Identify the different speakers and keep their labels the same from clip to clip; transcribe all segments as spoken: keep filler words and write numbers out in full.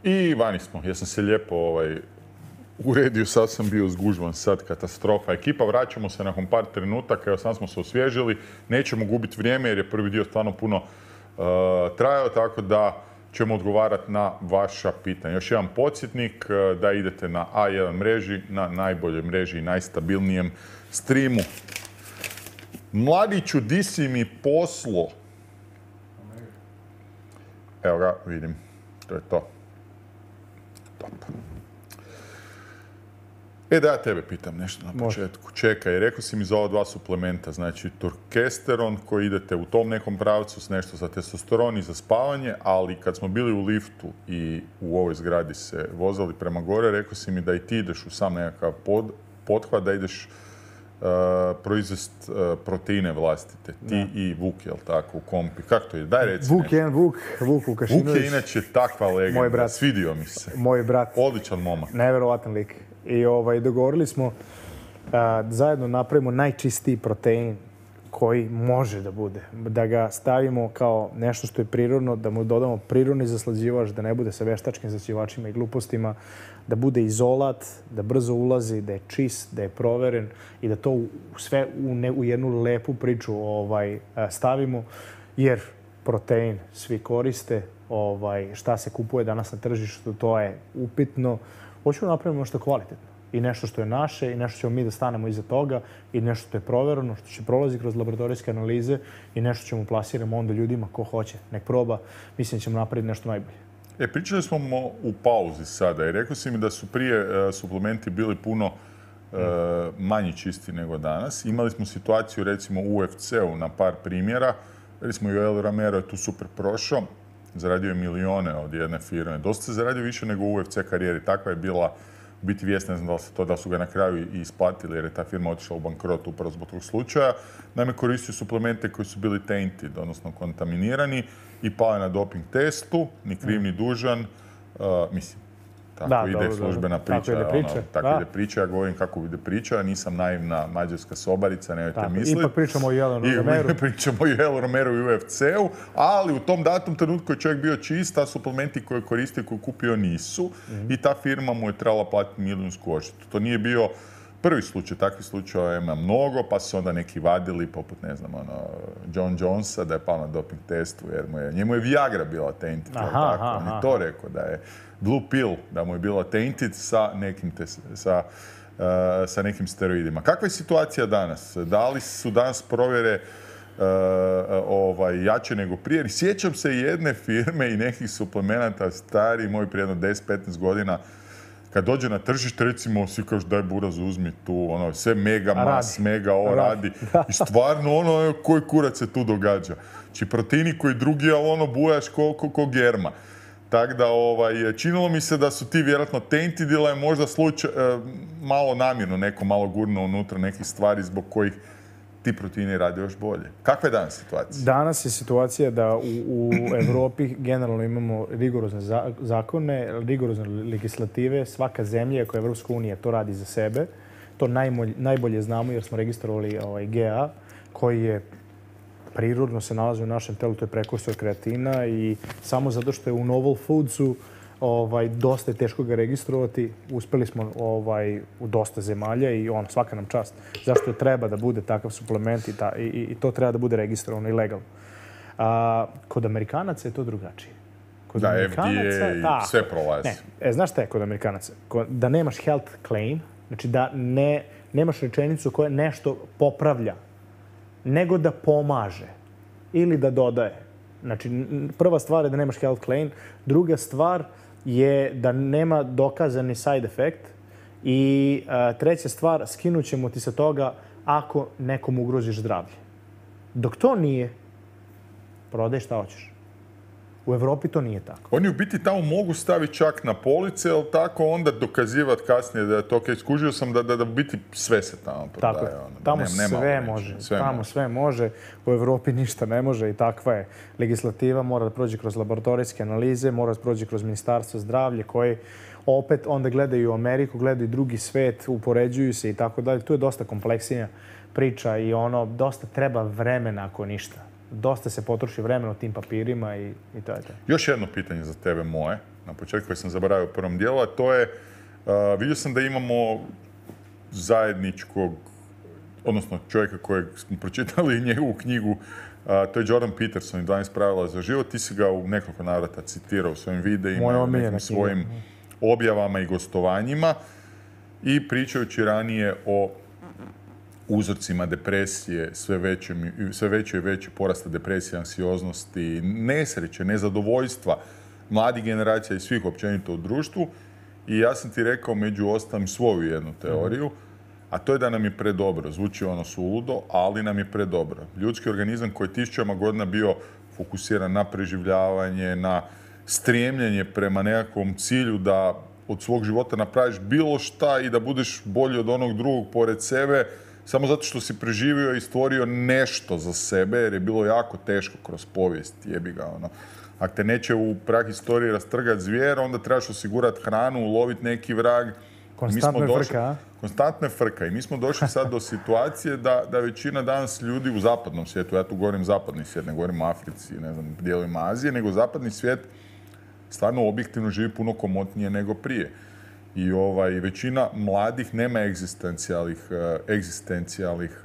Speaker 1: I vani smo. Ja sam se lijepo ovaj, uredio, sad sam bio zgužvan, sad katastrofa. Ekipa, vraćamo se nakon par trenutaka, evo sam smo se osvježili. Nećemo gubiti vrijeme jer je prvi dio stvarno puno uh, trajao, tako da ćemo odgovarati na vaša pitanja. Još jedan podsjetnik da idete na A jedan mreži, na najboljoj mreži i najstabilnijem streamu. Mladiću, di si mi poslo? Evo ga, vidim. To je to. Top. E da ja tebe pitam nešto na početku. Čekaj, rekao si mi za ova dva suplementa, znači Turkesteron koji idete u tom nekom pravcu s nešto za testosteron i za spavanje, ali kad smo bili u liftu i u ovoj zgradi se vozali prema gore, rekao si mi da i ti ideš u sam nekakav pod, pothvat, da ideš uh, proizvest uh, proteine vlastite. Ti da. I Vuk, jel tako, u kompi. Kako to je? Daj reci
Speaker 2: Vuk
Speaker 1: nešto.
Speaker 2: jedan Vuk, Vuk Vukašinović.
Speaker 1: Vuk je inače takva legenda.
Speaker 2: Moj brat.
Speaker 1: Svidio mi se.
Speaker 2: Moj brat.
Speaker 1: Odličan momak.
Speaker 2: Neverovatan lik. I ovaj, dogovorili smo uh, zajedno napravimo najčistiji protein koji može da bude. Da ga stavimo kao nešto što je prirodno, da mu dodamo prirodni zaslađivač, da ne bude sa veštačkim zaslađivačima i glupostima, da bude izolat, da brzo ulazi, da je čist, da je proveren i da to u, sve u, ne, u jednu lepu priču ovaj, stavimo, jer protein svi koriste, ovaj, šta se kupuje danas na tržištu, to je upitno. Hoćemo napraviti nešto kvalitetno i nešto što je naše i nešto ćemo mi da stanemo iza toga i nešto što je provereno, što će prolaziti kroz laboratorijske analize i nešto ćemo plasiramo onda ljudima ko hoće. Nek proba, mislim da ćemo napraviti nešto najbolje.
Speaker 1: E, pričali smo u pauzi sada i rekao si mi da su prije uh, suplementi bili puno uh, manje čisti nego danas. Imali smo situaciju recimo u U F C-u na par primjera. Recimo Joel Romero je tu super prošao. Zaradio je milijone od jedne firme. Dosta se zaradio više nego u U F C karijeri. Takva je bila biti vijest, ne znam da li se to da su ga na kraju i isplatili jer je ta firma otišla u bankrot upravo zbog tog slučaja. Naime, koristio suplemente koji su bili tainted, odnosno kontaminirani i pao je na doping testu, ni kriv ni dužan. Uh, mislim, tako
Speaker 2: da,
Speaker 1: ide
Speaker 2: dobro,
Speaker 1: službena
Speaker 2: dobro.
Speaker 1: priča.
Speaker 2: Tako ide priča.
Speaker 1: Ono, tako ide priča, ja govorim kako ide priča, nisam naivna mađarska sobarica, nemojte misliti.
Speaker 2: Ipak pričamo o Jelenu Romeru.
Speaker 1: I pričamo o Jelenu Romeru i U F C-u, ali u tom datom trenutku je čovjek bio čist, a suplementi koje je koristio, koje je kupio nisu mm-hmm. i ta firma mu je trebala platiti milijunsku odštetu. To nije bio prvi slučaj, takvih slučajeva ima mnogo, pa su onda neki vadili, poput, ne znam, ono, John Jonesa, da je pao na doping testu, jer mu je, njemu je Viagra bila tainted, aha, tako. Aha, on je to rekao, da je Blue Pill, da mu je bila tainted sa nekim, te, sa, uh, sa nekim steroidima. Kakva je situacija danas? Da li su danas provjere uh, ovaj, jače nego prije? Sjećam se jedne firme i nekih suplemenata stari, moj prije jedno deset petnaest godina, kad dođe na tržište, recimo, svi kažu daj buraz, uzmi tu, ono, sve mega mas, mega ovo radi. I stvarno, ono, koji kurac se tu događa. Znači, proteini koji drugi, ali ono, bujaš ko, ko, ko germa. Tako da, ovaj, činilo mi se da su ti vjerojatno tainted ili je možda slučaj, eh, malo namjerno neko malo gurno unutra nekih stvari zbog kojih ti proteini rade još bolje. Kakva je danas situacija?
Speaker 2: Danas je situacija da u, u Evropi generalno imamo rigorozne zakone, rigorozne legislative. Svaka zemlja, kao Evropska unija, to radi za sebe. To najbolje, najbolje znamo jer smo registrovali ovaj, G A, koji je prirodno se nalazi u našem telu, to je prekursor kreatina i samo zato što je u novel foodsu ovaj, dosta je teško ga registrovati. Uspeli smo ovaj, u dosta zemalja i ono, svaka nam čast. Zašto treba da bude takav suplement i, ta, i, i to treba da bude registrovano i legalno. A, kod Amerikanaca je to drugačije. Kod
Speaker 1: da, F D A i sve prolazi.
Speaker 2: Ne, e, znaš šta je kod Amerikanaca? Kod, da nemaš health claim, znači da ne, nemaš rečenicu koja nešto popravlja, nego da pomaže ili da dodaje. Znači, prva stvar je da nemaš health claim, druga stvar je da nema dokazani side effect i uh, treća stvar, skinut ćemo ti sa toga ako nekom ugroziš zdravlje. Dok to nije, prodaj šta hoćeš. U Evropi to nije tako.
Speaker 1: Oni u biti tamo mogu staviti čak na police, ali tako onda dokazivati kasnije da je to ok. Skužio sam da, da, da biti sve se tamo prodaje.
Speaker 2: Tako je.
Speaker 1: Ono,
Speaker 2: tamo
Speaker 1: nema, nema
Speaker 2: sve
Speaker 1: neće.
Speaker 2: može.
Speaker 1: Sve
Speaker 2: tamo
Speaker 1: može.
Speaker 2: sve može. U Evropi ništa ne može i takva je legislativa. Mora da prođe kroz laboratorijske analize, mora da prođe kroz Ministarstvo zdravlje koje opet onda gledaju u Ameriku, gledaju drugi svet, upoređuju se i tako dalje. Tu je dosta kompleksnija priča i ono, dosta treba vremena ako ništa. Dosta se potroši vremena u tim papirima i, i to je to.
Speaker 1: Još jedno pitanje za tebe moje. na početku koji sam zaboravio u prvom dijelu, a to je, uh, vidio sam da imamo zajedničkog, odnosno čovjeka kojeg smo pročitali njegovu knjigu, uh, to je Jordan Peterson i dvanaest pravila za život. Ti si ga u nekoliko navrata citirao u svojim videima, u nekim svojim objavama i gostovanjima i pričajući ranije o uzorcima depresije, sve veće, sve veće i veće porasta depresije, anksioznosti, nesreće, nezadovoljstva mladih generacija i svih općenito u društvu. I ja sam ti rekao među ostalim svoju jednu teoriju, a to je da nam je predobro. Zvuči ono suludo, ali nam je predobro. Ljudski organizam koji je tisućama godina bio fokusiran na preživljavanje, na strijemljenje prema nekakvom cilju da od svog života napraviš bilo šta i da budeš bolji od onog drugog pored sebe, samo zato što si preživio i stvorio nešto za sebe, jer je bilo jako teško kroz povijest, jebi ga, ono. Ako te neće u prahistoriji rastrgati zvijer, onda trebaš osigurati hranu, uloviti neki vrag.
Speaker 2: Konstantno je frka, a?
Speaker 1: Konstantno je frka. I mi smo došli sad do situacije da, da većina danas ljudi u zapadnom svijetu, ja tu govorim zapadni svijet, ne govorim o Africi, ne znam, dijelovima Azije, nego zapadni svijet stvarno objektivno živi puno komotnije nego prije. I ovaj, većina mladih nema egzistencijalnih, egzistencijalnih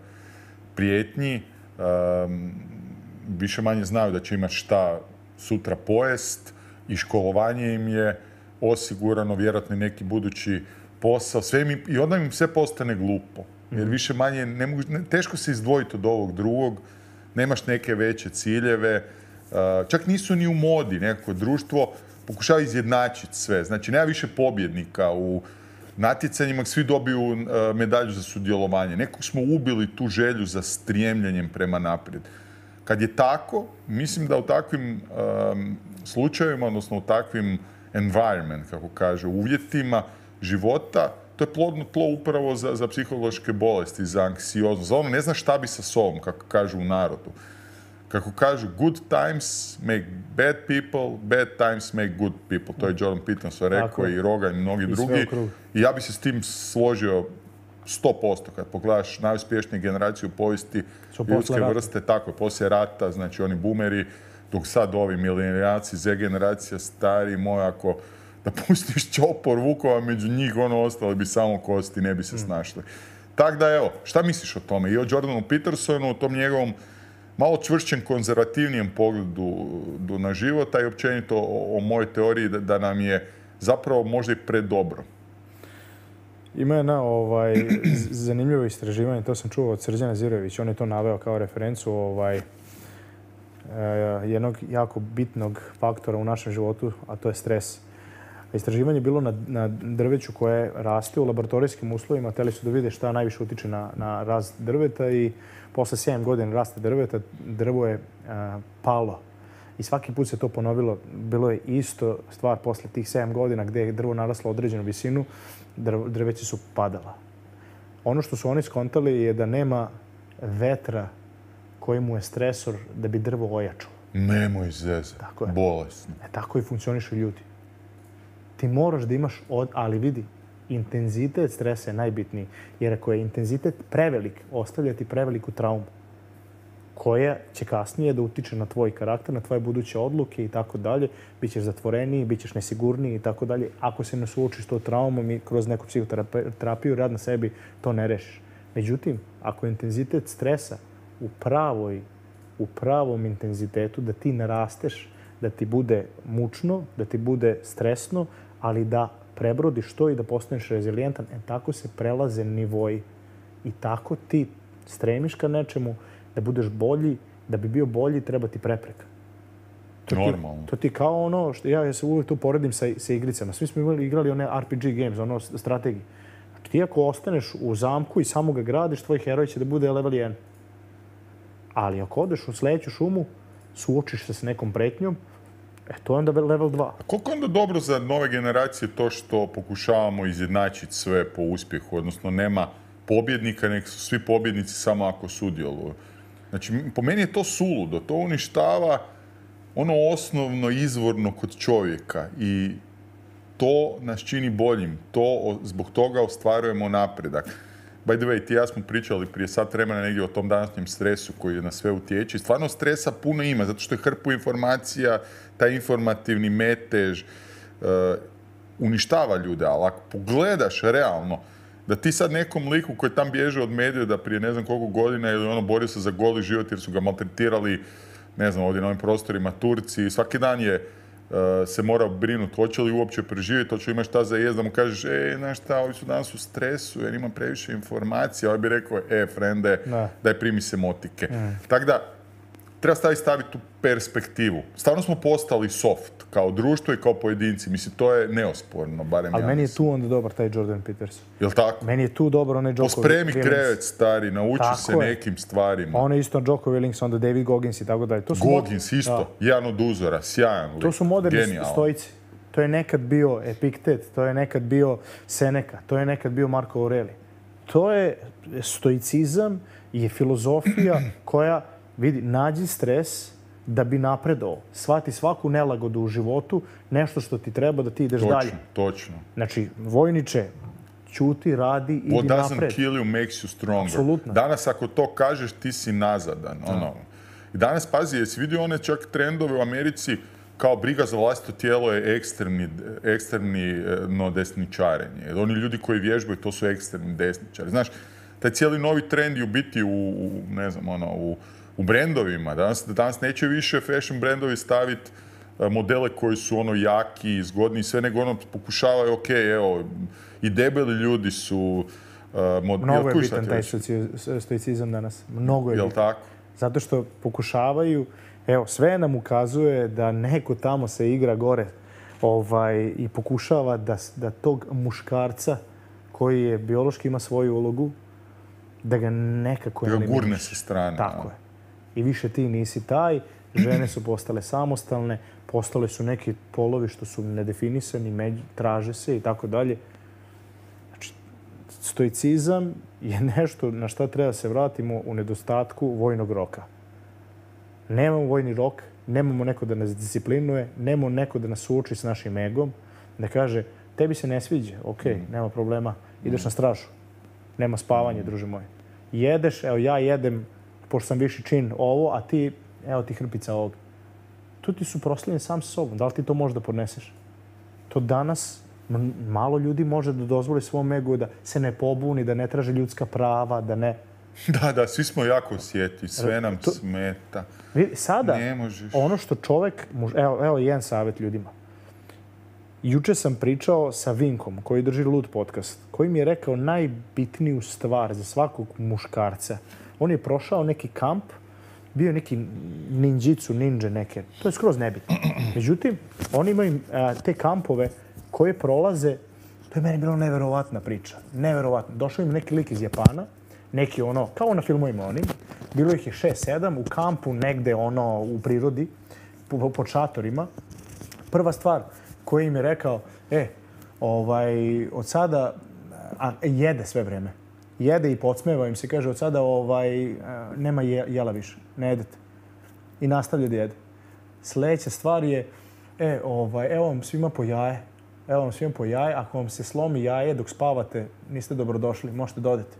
Speaker 1: prijetnji. Um, više manje znaju da će imati šta sutra pojest i školovanje im je osigurano, vjerojatno i neki budući posao. Sve im, I onda im sve postane glupo. Jer više manje, ne mogu, ne, teško se izdvojiti od ovog drugog, nemaš neke veće ciljeve. Uh, čak nisu ni u modi, nekako društvo pokušava izjednačiti sve. Znači, nema više pobjednika u natjecanjima, svi dobiju uh, medalju za sudjelovanje. Nekog smo ubili tu želju za strijemljenjem prema naprijed. Kad je tako, mislim da u takvim um, slučajevima, odnosno u takvim environment, kako kaže, uvjetima života, to je plodno tlo upravo za, za psihološke bolesti, za anksioznost. Za ono ne zna šta bi sa sobom, kako kažu u narodu. Kako kažu, good times make bad people, bad times make good people. To je Jordan Peterson rekao i Rogan i mnogi drugi. I ja bi se s tim složio sto posto. Kad pogledaš najuspješnije generacije u povijesti ljudske vrste, tako je, poslije rata, znači oni boomeri, dok sad ovi milenijalci, Z generacija, stari moj, ako da pustiš čopor vukova među njih, ono ostali bi samo kosti, ne bi se snašli. Tako da, evo, šta misliš o tome? I o Jordanu Petersonu, o tom njegovom malo čvršćem, konzervativnijem pogledu na život, a i općenito o, o mojoj teoriji da, da nam je zapravo možda i predobro.
Speaker 2: Ima jedna ovaj, zanimljivo istraživanje, to sam čuo od Srđana Zirovića, on je to naveo kao referencu ovaj, jednog jako bitnog faktora u našem životu, a to je stres. Istraživanje je bilo na, na drveću koje raste u laboratorijskim uslovima. Hteli su da vide šta najviše utiče na, na rast drveta i posle sedam godina rasta drveta drvo je a, palo. I svaki put se to ponovilo. Bilo je isto stvar posle tih sedam godina gdje je drvo naraslo određenu visinu, drv, drveće su padala. Ono što su oni skontali je da nema vetra koji mu je stresor da bi drvo ojačalo.
Speaker 1: Nemoj zeze, bolesno.
Speaker 2: E, tako i funkcionišu ljudi. Ti moraš da imaš, od, ali vidi, intenzitet stresa je najbitniji. Jer ako je intenzitet prevelik, ostavlja ti preveliku traumu koja će kasnije da utiče na tvoj karakter, na tvoje buduće odluke i tako dalje. Bićeš zatvoreniji, bićeš nesigurniji i tako dalje. Ako se ne suočiš s tom traumom i kroz neku psihoterapiju, rad na sebi, to ne rešiš. Međutim, ako je intenzitet stresa u pravoj, u pravom intenzitetu, da ti narasteš, da ti bude mučno, da ti bude stresno, ali da prebrodiš to i da postaneš rezilijentan, e tako se prelaze nivoji. I tako ti stremiš ka nečemu, da budeš bolji, da bi bio bolji, treba ti prepreka. To
Speaker 1: Normalno.
Speaker 2: Ti, to ti kao ono, što ja, ja se uvijek tu poredim sa, sa igricama. Svi smo imali, igrali one R P G games, ono strategije. Znači, ti ako ostaneš u zamku i samo ga gradiš, tvoj heroj će da bude level jedan. Ali ako odeš u sledeću šumu, suočiš se s nekom pretnjom, e, to je onda level dva.
Speaker 1: A koliko je onda dobro za nove generacije to što pokušavamo izjednačiti sve po uspjehu? Odnosno, nema pobjednika, nek su svi pobjednici samo ako sudjeluju. Znači, po meni je to suludo. To uništava ono osnovno izvorno kod čovjeka i to nas čini boljim. To, zbog toga ostvarujemo napredak. By the way, ti i ja smo pričali prije sat vremena negdje o tom današnjem stresu koji na sve utječe. Stvarno stresa puno ima, zato što je hrpu informacija, taj informativni metež, uništava ljude, ali ako pogledaš realno, da ti sad nekom liku koji tam bježe od medija da prije ne znam koliko godina ili ono borio se za goli život jer su ga maltretirali, ne znam, ovdje na ovim prostorima Turci, svaki dan je uh, se mora brinuti hoće li uopće preživjeti, hoće li ima šta za jest, da mu kažeš, e, znaš šta, ovi su danas u stresu jer ima previše informacija, ovaj bi rekao, e, frende,
Speaker 2: da.
Speaker 1: daj primi se motike.
Speaker 2: Mm.
Speaker 1: Tako da, treba staviti staviti u perspektivu. Stvarno smo postali soft, kao društvo i kao pojedinci. Mislim, to je neosporno, barem
Speaker 2: ali
Speaker 1: ja
Speaker 2: meni je
Speaker 1: mislim.
Speaker 2: tu onda dobar taj Jordan Peters.
Speaker 1: Jel' tako?
Speaker 2: Meni je tu dobar onaj Joko
Speaker 1: Pospremi
Speaker 2: Willings.
Speaker 1: krevet, stari, nauči
Speaker 2: Tako
Speaker 1: se
Speaker 2: je.
Speaker 1: nekim stvarima.
Speaker 2: On je isto Joko Willings, onda David Goggins i tako dalje. To su
Speaker 1: Goggins isto, jedan od uzora, sjajan lik.
Speaker 2: To su moderni
Speaker 1: genijalan.
Speaker 2: stojici. To je nekad bio Epiktet, to je nekad bio Seneca, to je nekad bio Marko Aureli. To je stoicizam i filozofija koja, vidi, nađi stres da bi napredovao. Shvati svaku nelagodu u životu, nešto što ti treba da ti ideš
Speaker 1: Točno,
Speaker 2: dalje.
Speaker 1: točno.
Speaker 2: Znači, vojniče, ćuti, radi, idi
Speaker 1: What doesn't
Speaker 2: napred.
Speaker 1: kill you makes you stronger.
Speaker 2: Apsolutno.
Speaker 1: Danas ako to kažeš, ti si nazadan. Ono. I danas, pazi, jesi vidio one čak trendove u Americi kao briga za vlastito tijelo je ekstremni, ekstremno desničarenje. Oni ljudi koji vježbaju, to su ekstremni desničari. Znaš, taj cijeli novi trend je u biti u, u ne znam, ono, u, u brendovima. Danas, danas neće više fashion brendovi staviti modele koji su ono jaki, zgodni i sve, nego ono pokušavaju, ok, evo, i debeli ljudi su... Uh, mod...
Speaker 2: Mnogo
Speaker 1: Jel,
Speaker 2: je bitan taj stoicizam danas. Mnogo je
Speaker 1: Jel
Speaker 2: bitan.
Speaker 1: tako?
Speaker 2: Zato što pokušavaju, evo, sve nam ukazuje da neko tamo se igra gore ovaj, i pokušava da, da tog muškarca koji je biološki ima svoju ulogu, da ga nekako
Speaker 1: Da ga gurne sa strane.
Speaker 2: Tako je. I više ti nisi taj, žene su postale samostalne, postale su neki polovi što su nedefinisani, među, traže se i tako dalje. Znači, stoicizam je nešto na šta treba se vratimo u nedostatku vojnog roka. Nemamo vojni rok, nemamo neko da nas disciplinuje, nemamo neko da nas suoči s našim egom, da kaže, tebi se ne sviđa, ok, mm. nema problema, ideš mm. na stražu. Nema spavanje, mm. druže moje. Jedeš, evo ja jedem, pošto sam viši čin ovo, a ti, evo ti hrpica ovog. Tu ti su prosljen sam sa sobom. Da li ti to možeš da podneseš? To danas malo ljudi može da dozvoli svom egu da se ne pobuni, da ne traže ljudska prava, da ne...
Speaker 1: Da, da, svi smo jako osjeti, sve nam to... smeta.
Speaker 2: Vidi, sada,
Speaker 1: ne možeš.
Speaker 2: Ono što čovek... Evo, evo jedan savjet ljudima. Juče sam pričao sa Vinkom, koji drži Lud podcast, koji mi je rekao najbitniju stvar za svakog muškarca. On je prošao neki kamp, bio neki ninjitsu, ninja neke. To je skroz nebitno. Međutim, oni imaju a, te kampove koje prolaze, to je meni bilo neverovatna priča. Neverovatno. Došao im neki lik iz Japana, neki ono, kao na filmovima onim, bilo ih je šest sedam u kampu negde ono u prirodi, po, pod šatorima. Prva stvar koju im je rekao, e, ovaj, od sada, a jede sve vreme. Jede i podsmeva im se, kaže, od sada ovaj, nema je, jela više, ne jedete. I nastavlja da jede. Sljedeća stvar je, e, ovaj, evo vam svima po jaje, evo vam svima po jaje, ako vam se slomi jaje dok spavate, niste dobrodošli, možete da odete.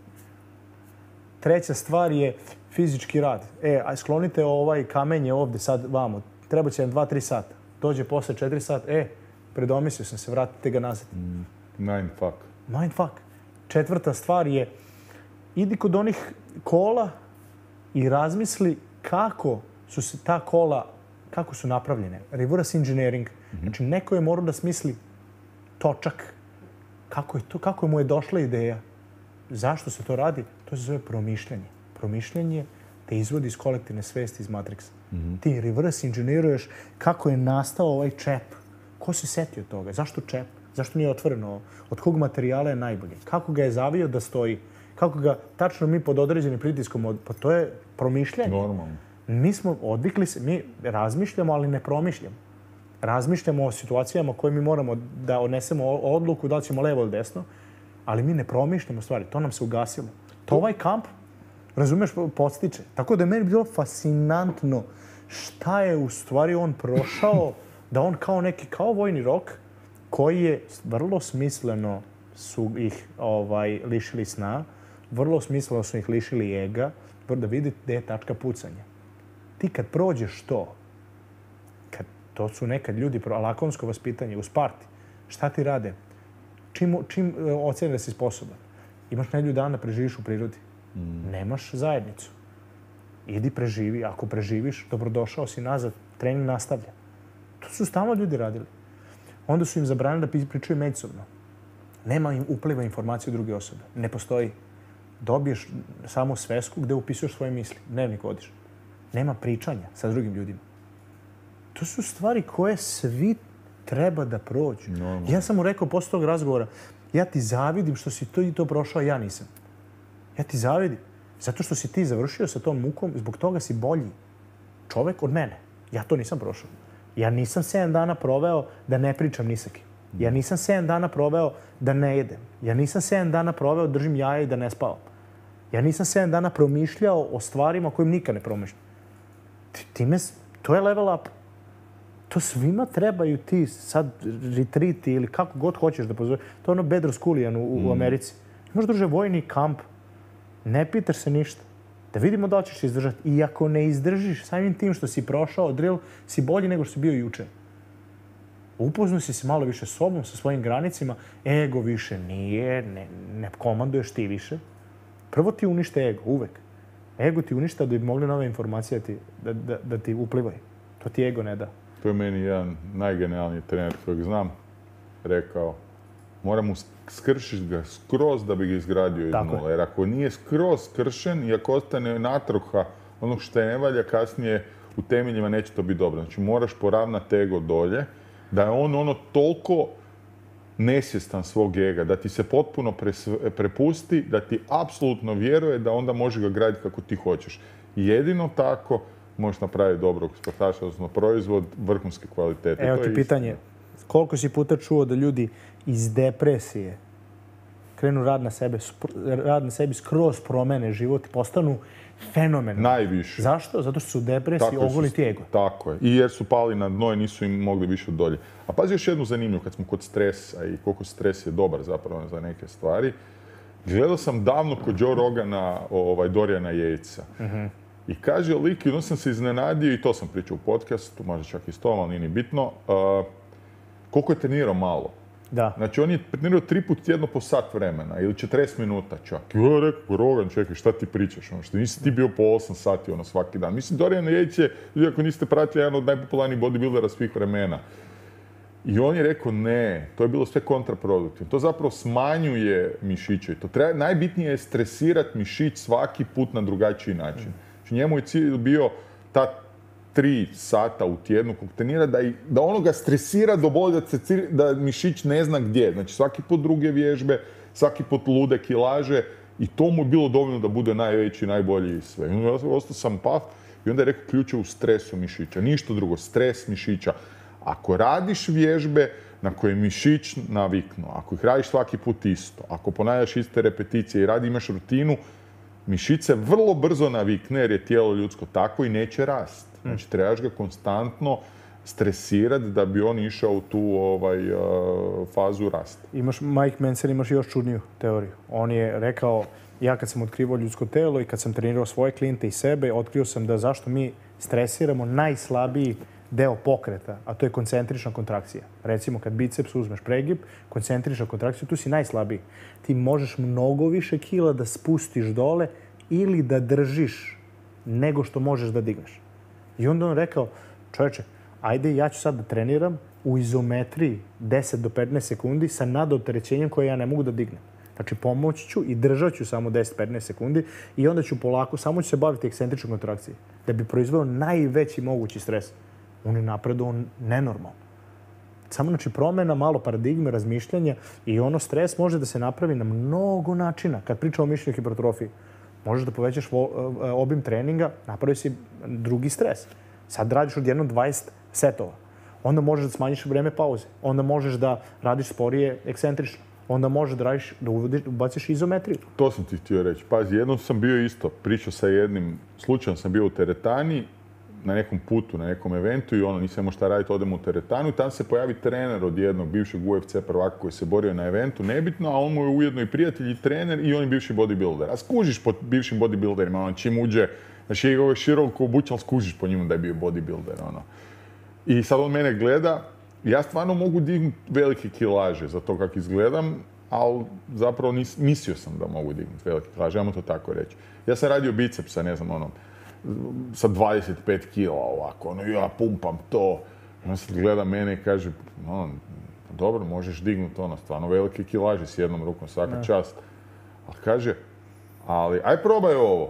Speaker 2: Treća stvar je fizički rad. E, aj sklonite ovaj kamenje ovdje sad vamo, treba će vam dva tri sata. Dođe posle četiri sata, e, predomislio sam se, vratite ga nazad.
Speaker 1: Mm, mindfuck.
Speaker 2: Mindfuck. Četvrta stvar je, idi kod onih kola i razmisli kako su se ta kola, kako su napravljene. Reverse engineering. Mm-hmm. Znači, neko je morao da smisli točak. Kako je to, kako mu je došla ideja? Zašto se to radi? To se zove promišljanje. Promišljanje te izvodi iz kolektivne svesti iz Matrixa. Mm-hmm. Ti reverse inženjeruješ kako je nastao ovaj čep. Ko se setio toga? Zašto čep? Zašto nije otvoreno? Od kog materijala je najbolje? Kako ga je zavio da stoji? Kako ga tačno mi pod određenim pritiskom... Od... Pa to je promišljanje.
Speaker 1: Normalno.
Speaker 2: Mi smo odvikli se, mi razmišljamo, ali ne promišljamo. Razmišljamo o situacijama koje mi moramo da odnesemo odluku, da li ćemo levo ili desno, ali mi ne promišljamo stvari. To nam se ugasilo. To ovaj kamp, razumeš, podstiče. Tako da je meni bilo fascinantno šta je u stvari on prošao, da on kao neki, kao vojni rok, koji je vrlo smisleno su ih ovaj, lišili sna, vrlo smisleno su ih lišili ega, da vidite gdje je tačka pucanja. Ti kad prođeš to, kad To su nekad ljudi, lakonsko vaspitanje, u Sparti. Šta ti rade? Čim, čim ocene da si sposoban? Imaš nedelju dana, preživiš u prirodi. Mm. Nemaš zajednicu. Idi preživi. Ako preživiš, dobrodošao si nazad. Trening nastavlja. To su stalno ljudi radili. Onda su im zabranili da pričaju međusobno. Nema im upliva informacije u druge osobe. Ne postoji. Dobiješ samo svesku gde upisuješ svoje misli. Dnevnik vodiš. Nema pričanja sa drugim ljudima. To su stvari koje svi treba da prođu. No, no. Ja sam mu rekao posle tog razgovora, ja ti zavidim što si to i to prošao, ja nisam. Ja ti zavidim. Zato što si ti završio sa tom mukom, zbog toga si bolji čovek od mene. Ja to nisam prošao. Ja nisam sedam dana proveo da ne pričam ni sa kim. Ja nisam sedam dana proveo da ne jedem. Ja nisam sedam dana proveo da držim jaja i da ne spavam. Ja nisam sedam dana promišljao o stvarima kojim nikad ne promišljam. Time, to je level up. To svima trebaju ti sad retriti ili kako god hoćeš da pozove. To je ono Bedro Skullijan u, u Americi. Imaš druže vojni kamp. Ne pitaš se ništa. Da vidimo da li ćeš izdržati. I ako ne izdržiš samim tim što si prošao drill, si bolji nego što si bio juče. Upoznao si se malo više s sobom, sa svojim granicima. Ego više nije, ne, ne komanduješ ti više. Prvo ti unište ego, uvek. Ego ti uništa da bi mogli nove informacije da ti, da, da, da ti uplivaju. To ti ego ne da.
Speaker 1: To je meni jedan najgenijalniji trener kojeg znam rekao. Moramo skršiti ga skroz da bi ga izgradio iz nula. Jer ako nije skroz skršen i ako ostane natroha onog što je ne valja, kasnije u temeljima neće to biti dobro. Znači moraš poravnati ego dolje, da je on ono toliko nesvjestan svog ega, da ti se potpuno prepusti, da ti apsolutno vjeruje da onda može ga graditi kako ti hoćeš. Jedino tako možeš napraviti dobrog sportaša, odnosno proizvod vrhunske kvalitete.
Speaker 2: Evo ti pitanje, koliko si puta čuo da ljudi iz depresije krenu rad na sebe, rad na sebi skroz promene život i postanu fenomen.
Speaker 1: Najviše.
Speaker 2: Zašto? Zato što su u depresiji ogoliti ego.
Speaker 1: Tako je. I jer su pali na dno i nisu im mogli više dolje. A pazi još jednu zanimljivu, kad smo kod stresa i koliko stres je dobar zapravo za neke stvari. Gledao sam davno kod Joe Rogana, ovaj, Dorijana Yatesa. Uh-huh. I kaže lik, jedno sam se iznenadio, i to sam pričao u podcastu, možda čak i s tom, ali nije ni bitno, uh, koliko je trenirao malo.
Speaker 2: Da.
Speaker 1: Znači, on je trenirao tri put tjedno po sat vremena, ili četrdeset minuta čak. I on je rekao, Rogan, čekaj, šta ti pričaš? Ono, što nisi ti bio po osam sati ono, svaki dan. Mislim, Dorian Yates je, ljudi, ako niste pratili, jedan od najpopularnijih bodybuildera svih vremena. I on je rekao, ne, to je bilo sve kontraproduktivno. To zapravo smanjuje mišiće. To treba, najbitnije je stresirati mišić svaki put na drugačiji način. Znači, njemu je cilj bio ta tri sata u tjednu kog trenira, da, da ono ga stresira do boli, da, da mišić ne zna gdje. Znači, svaki put druge vježbe, svaki put lude kilaže i to mu je bilo dovoljno da bude najveći, najbolji i sve. I onda ostao sam paf i onda je rekao, ključ je u stresu mišića. Ništa drugo, stres mišića. Ako radiš vježbe na koje mišić naviknu, ako ih radiš svaki put isto, ako ponavljaš iste repeticije i radi, imaš rutinu, mišić se vrlo brzo navikne jer je tijelo ljudsko tako i neće rast. Znači, trebaš ga konstantno stresirati da bi on išao u tu ovaj, uh, fazu rasta.
Speaker 2: Imaš, Mike Mentzer, imaš još čudniju teoriju. On je rekao, ja kad sam otkrivao ljudsko telo i kad sam trenirao svoje klijente i sebe, otkrio sam da zašto mi stresiramo najslabiji deo pokreta, a to je koncentrična kontrakcija. Recimo, kad biceps uzmeš pregib, koncentrična kontrakcija, tu si najslabiji. Ti možeš mnogo više kila da spustiš dole ili da držiš nego što možeš da digneš. I onda on rekao, čovječe, ajde ja ću sad da treniram u izometriji deset do petnaest sekundi sa nadopterećenjem koje ja ne mogu da dignem. Znači, pomoći ću i držat ću samo deset do petnaest sekundi i onda ću polako, samo ću se baviti ekscentričnom kontrakcijom, da bi proizveo najveći mogući stres. On je napredao nenormalno. Samo, znači, promjena malo paradigme, razmišljanja i ono stres može da se napravi na mnogo načina. Kad pričamo o mišićnoj hipertrofiji, možeš da povećaš obim treninga, napravi si drugi stres. Sad radiš odjedno dvadeset setova. Onda možeš da smanjiš vreme pauze. Onda možeš da radiš sporije ekscentrično. Onda možeš da radiš, da ubaciš izometriju.
Speaker 1: To sam ti htio reći. Pazi, jednom sam bio isto. Pričao sa jednim, slučajno sam bio u teretani, na nekom putu, na nekom eventu i ono, nisam imao šta raditi, odem u teretanu i tam se pojavi trener od jednog bivšeg U F C prvaka koji se borio na eventu, nebitno, a on mu je ujedno i prijatelj i trener i on je bivši bodybuilder. A skužiš po bivšim bodybuilderima, ono, čim uđe, znači je široko obučen, ali skužiš po njima da je bio bodybuilder, ono. I sad on mene gleda, ja stvarno mogu dignuti velike kilaže za to kako izgledam, ali zapravo nis, mislio sam da mogu dignuti velike kilaže, ajmo to tako reći. Ja sam radio bicepsa, ne znam, ono, sa dvadeset pet kila ovako, ono, ja pumpam to. On sad gleda mene i kaže, ono, dobro, možeš dignuti ono, stvarno velike kilaže s jednom rukom, svaka čast. Ali kaže, ali, aj probaj ovo.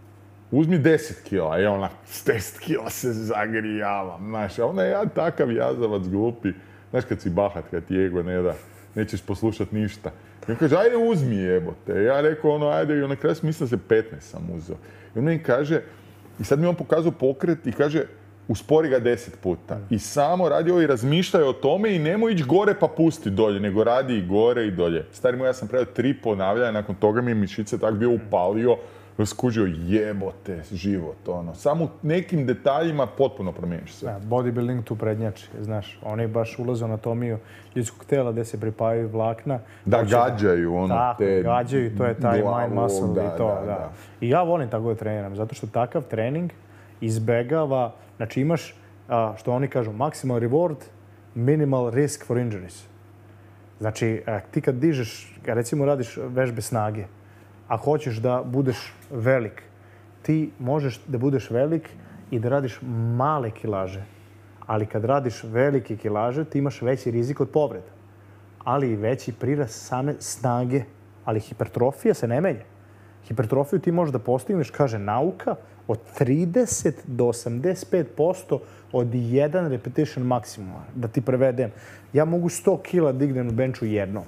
Speaker 1: Uzmi deset kila, i ona s deset kila se zagrijavam, znaš, a ona je ja takav jazavac glupi. Znaš, kad si bahat, kad ti ego ne da, nećeš poslušat ništa. I on kaže, ajde uzmi jebote. Ja rekao, ono, ajde, i on na kraju mislim se petnaest sam uzeo. I on meni kaže, i sad mi on pokazao pokret i kaže, uspori ga deset puta. I samo radi ovo i razmišljaj o tome i nemoj ići gore pa pusti dolje, nego radi i gore i dolje. Stari moj, ja sam pravio tri ponavljanja, nakon toga mi je mišice tak bio upalio, skužio jebote život, ono. Samo u nekim detaljima potpuno promijeniš sve.
Speaker 2: Da, bodybuilding tu prednjači, znaš. Oni baš ulaze u anatomiju ljudskog tela gdje se pripajaju vlakna.
Speaker 1: Da gađaju, ono,
Speaker 2: tako,
Speaker 1: te...
Speaker 2: gađaju, to je taj glavu, mind muscle
Speaker 1: da,
Speaker 2: i to,
Speaker 1: da,
Speaker 2: da.
Speaker 1: da.
Speaker 2: I ja volim tako da treniram, zato što takav trening izbegava, znači imaš, a, što oni kažu, maximal reward, minimal risk for injuries. Znači, a, ti kad dižeš, recimo radiš vežbe snage, a hoćeš da budeš velik, ti možeš da budeš velik i da radiš male kilaže. Ali kad radiš velike kilaže, ti imaš veći rizik od povreda. Ali i veći prirast same snage. Ali hipertrofija se ne menja. Hipertrofiju ti možeš da postigneš, kaže nauka, od trideset do osamdeset pet posto od jedan repetition maksimuma. Da ti prevedem. Ja mogu sto kila dignem na benču jednom.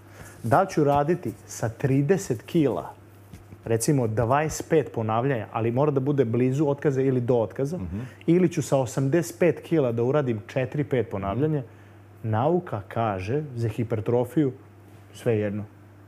Speaker 2: Da ću raditi sa trideset kila, recimo dvadeset pet ponavljanja, ali mora da bude blizu otkaza ili do otkaza, mm-hmm. ili ću sa osamdeset pet kila da uradim četiri pet ponavljanja, mm-hmm. nauka kaže za hipertrofiju sve jedno.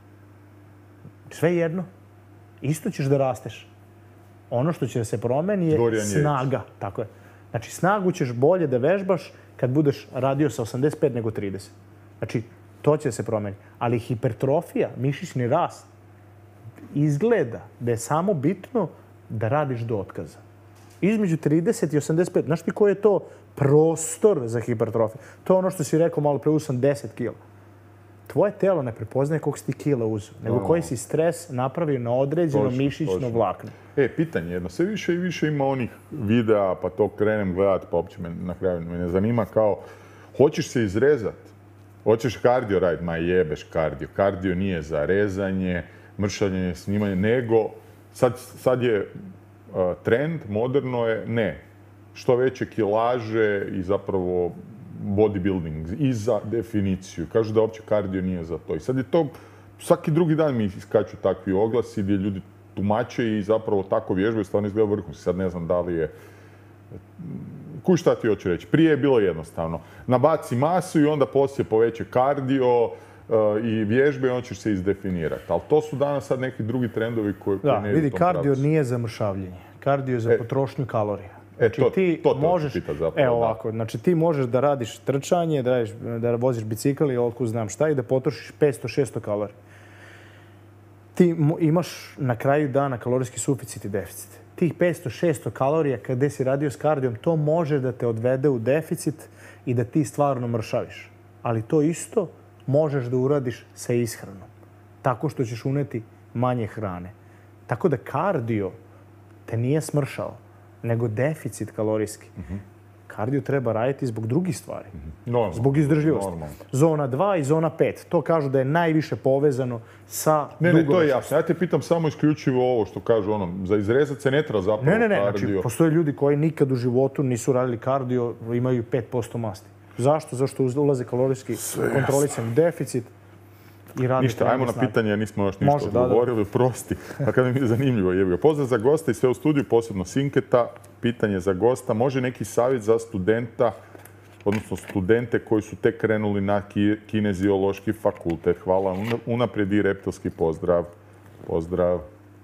Speaker 2: Sve jedno. Isto ćeš da rasteš. Ono što će da se promeni je
Speaker 1: Dorian
Speaker 2: snaga.
Speaker 1: Yates.
Speaker 2: Tako je. Znači, snagu ćeš bolje da vežbaš kad budeš radio sa osamdeset pet nego trideset. Znači, to će se promeniti. Ali hipertrofija, mišićni rast, izgleda da je samo bitno da radiš do otkaza. Između trideset i osamdeset pet. Znaš ti koji je to prostor za hipertrofiju? To je ono što si rekao malo pre, uzeo sam deset kila. Tvoje telo ne prepoznaje koliko si ti kila uzeo, nego koji si stres napravio na određeno točno, mišićno točno. vlakno.
Speaker 1: E, pitanje jedno. Sve više i više ima onih videa, pa to krenem gledat, pa uopće me na kraju me ne zanima kao, hoćeš se izrezat? Hoćeš kardio raditi? Ma jebeš kardio. Kardio nije za rezanje, mršavljenje, snimanje, nego sad, sad je uh, trend, moderno je, ne. Što veće kilaže i zapravo bodybuilding i za definiciju. Kažu da uopće kardio nije za to. I sad je to, svaki drugi dan mi iskaču takvi oglasi gdje ljudi tumače i zapravo tako vježbaju, stvarno izgleda vrhunski. Sad ne znam da li je... Kuj šta ti hoću reći? Prije je bilo jednostavno. Nabaci masu i onda poslije poveće kardio uh, i vježbe i on ćeš se izdefinirati. Ali to su danas sad neki drugi trendovi koji, koji
Speaker 2: da,
Speaker 1: ne idu
Speaker 2: vidi,
Speaker 1: u tom
Speaker 2: kardio
Speaker 1: pravcu.
Speaker 2: Nije za mršavljenje. Kardio je za
Speaker 1: e,
Speaker 2: potrošnju kalorija.
Speaker 1: E,
Speaker 2: znači,
Speaker 1: to,
Speaker 2: ti
Speaker 1: to, to
Speaker 2: možeš,
Speaker 1: pitat zapravo,
Speaker 2: evo ovako, znači ti možeš da radiš trčanje, da, radiš, da voziš bicikl i otkud znam šta i da potrošiš petsto šesto kalorija. Ti imaš na kraju dana kalorijski suficit i deficit. Tih petsto šesto kalorija kada si radio s kardijom, to može da te odvede u deficit i da ti stvarno mršaviš. Ali to isto možeš da uradiš sa ishranom. Tako što ćeš uneti manje hrane. Tako da kardio te nije smršao, nego deficit kalorijski. Mm-hmm. Kardio treba raditi zbog drugih stvari. Mm-hmm.
Speaker 1: Normalno.
Speaker 2: Zbog izdržljivosti. Normalno. Zona dva i zona pet. To kažu da je najviše povezano sa
Speaker 1: Ne, ne, to je jasno. Ja te pitam samo isključivo ovo što kažu, ono, za izrezat se ne treba zapravo
Speaker 2: ne, ne, ne.
Speaker 1: kardio.
Speaker 2: Znači, postoje ljudi koji nikad u životu nisu radili kardio, imaju pet posto masti. Zašto? Zašto ulaze kalorijski kontrolisan deficit i radi.
Speaker 1: Ništa, ajmo na pitanje, jer nismo još ništa
Speaker 2: Može,
Speaker 1: odgovorili,
Speaker 2: da, da.
Speaker 1: prosti. A kada mi je zanimljivo, je pozdrav za gosta i sve u studiju, posebno Sinketa. Pitanje za gosta, može neki savjet za studenta, odnosno studente koji su tek krenuli na ki, kineziološki fakultet? Hvala unaprijed i reptilski pozdrav. Pozdrav.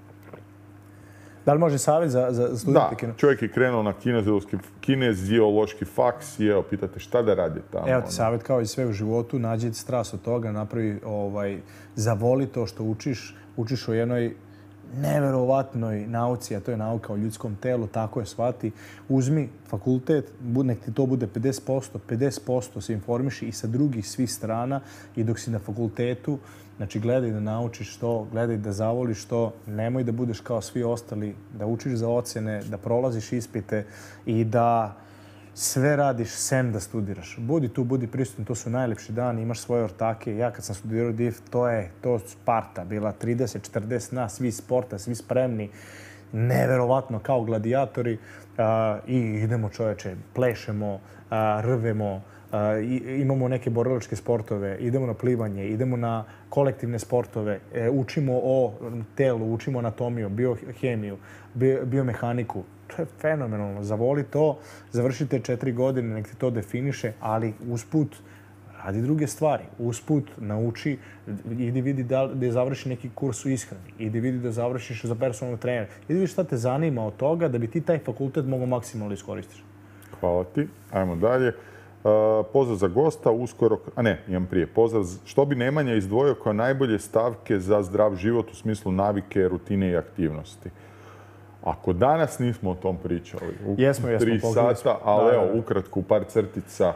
Speaker 2: Da li može savjet za, za studente?
Speaker 1: Da, čovjek je krenuo na kineziološki, kineziološki faks i evo, pitate šta da radi tamo.
Speaker 2: Evo ti savjet kao i sve u životu, nađi strast od toga, napravi, ovaj, zavoli to što učiš, učiš o jednoj neverovatnoj nauci, a to je nauka o ljudskom telu, tako je shvati. Uzmi fakultet, nek ti to bude pedeset posto, pedeset posto se informiši i sa drugih svih strana i dok si na fakultetu, znači gledaj da naučiš to, gledaj da zavoliš to, nemoj da budeš kao svi ostali, da učiš za ocjene, da prolaziš ispite i da sve radiš sem da studiraš. Budi tu, budi prisutan, to su najlepši dani, imaš svoje ortake. Ja kad sam studirao D I F, to je to Sparta, bila trideset četrdeset nas, svi sporta, svi spremni, neverovatno kao gladijatori a, i idemo čoveče, plešemo, a, rvemo, a, i, imamo neke borilačke sportove, idemo na plivanje, idemo na kolektivne sportove, e, učimo o telu, učimo anatomiju, biohemiju, bio, biomehaniku. To je fenomenalno. Zavoli to, završite četiri godine, nek ti to definiše, ali usput radi druge stvari. Usput nauči, idi vidi da, da završi neki kurs u ishrani, idi vidi da završiš za personalnog trenera, idi vidi šta te zanima od toga da bi ti taj fakultet mogao maksimalno iskoristiš.
Speaker 1: Hvala ti. Ajmo dalje. Uh, pozdrav za gosta, uskoro... A ne, imam prije. Pozdrav. Što bi Nemanja izdvojio kao najbolje stavke za zdrav život u smislu navike, rutine i aktivnosti? Ako danas nismo o tom pričali u
Speaker 2: jesmo, jesmo,
Speaker 1: tri sata, ali da, evo, ukratko, u par crtica.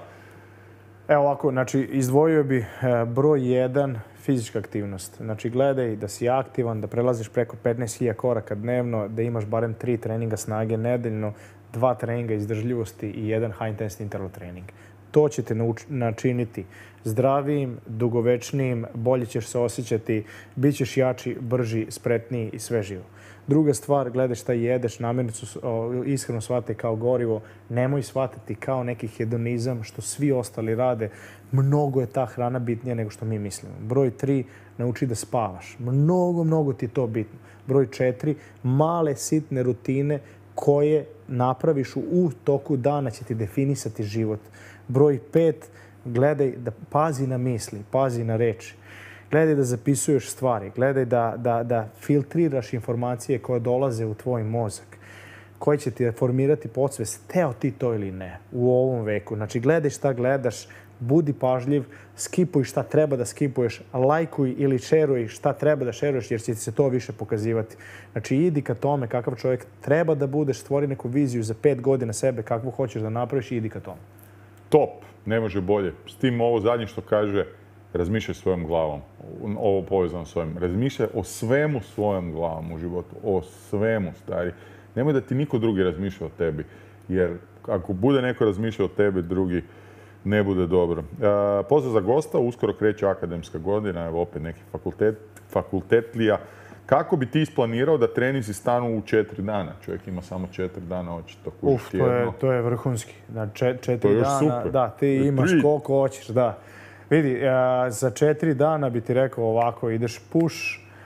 Speaker 2: Evo ovako, znači, izdvojio bi e, broj jedan, fizička aktivnost. Znači, gledaj da si aktivan, da prelaziš preko petnaest hiljada koraka dnevno, da imaš barem tri treninga snage nedeljno, dva treninga izdržljivosti i jedan high intensity interval trening. To će te načiniti zdravijim, dugovečnijim, bolje ćeš se osjećati, bit ćeš jači, brži, spretniji i sve živo. Druga stvar, gledaj šta jedeš, namirnicu ishranu shvate kao gorivo, nemoj shvatiti kao neki hedonizam što svi ostali rade. Mnogo je ta hrana bitnija nego što mi mislimo. Broj tri, nauči da spavaš. Mnogo, mnogo ti je to bitno. Broj četiri, male sitne rutine koje napraviš u toku dana će ti definisati život. Broj pet, gledaj da pazi na misli, pazi na reči. Gledaj da zapisuješ stvari, gledaj da, da, da filtriraš informacije koje dolaze u tvoj mozak, koje će ti formirati podsvest, teo ti to ili ne, u ovom veku. Znači, gledaj šta gledaš, budi pažljiv, skipuj šta treba da skipuješ, lajkuj ili šeruj šta treba da šeruješ, jer će ti se to više pokazivati. Znači, idi ka tome kakav čovjek treba da budeš, stvori neku viziju za pet godina sebe, kakvu hoćeš da napraviš i idi ka tome.
Speaker 1: Top, ne može bolje. S tim ovo zadnje što kaže, razmišljaj svojom glavom. Ovo povezano s ovim. Razmišljaj o svemu svojom glavom u životu. O svemu, stari. Nemoj da ti niko drugi razmišlja o tebi. Jer ako bude neko razmišlja o tebi, drugi ne bude dobro. E, pozdrav za gosta. Uskoro kreće akademska godina. Evo opet neki fakultet, fakultetlija. Kako bi ti isplanirao da treninzi stanu u četiri dana? Čovjek ima samo četiri dana očito.
Speaker 2: Uf, to je, to je vrhunski. Da, čet, četiri dana,
Speaker 1: super.
Speaker 2: Da, ti imaš koliko hoćeš, da. Vidi, a, za četiri dana bi ti rekao ovako, ideš push,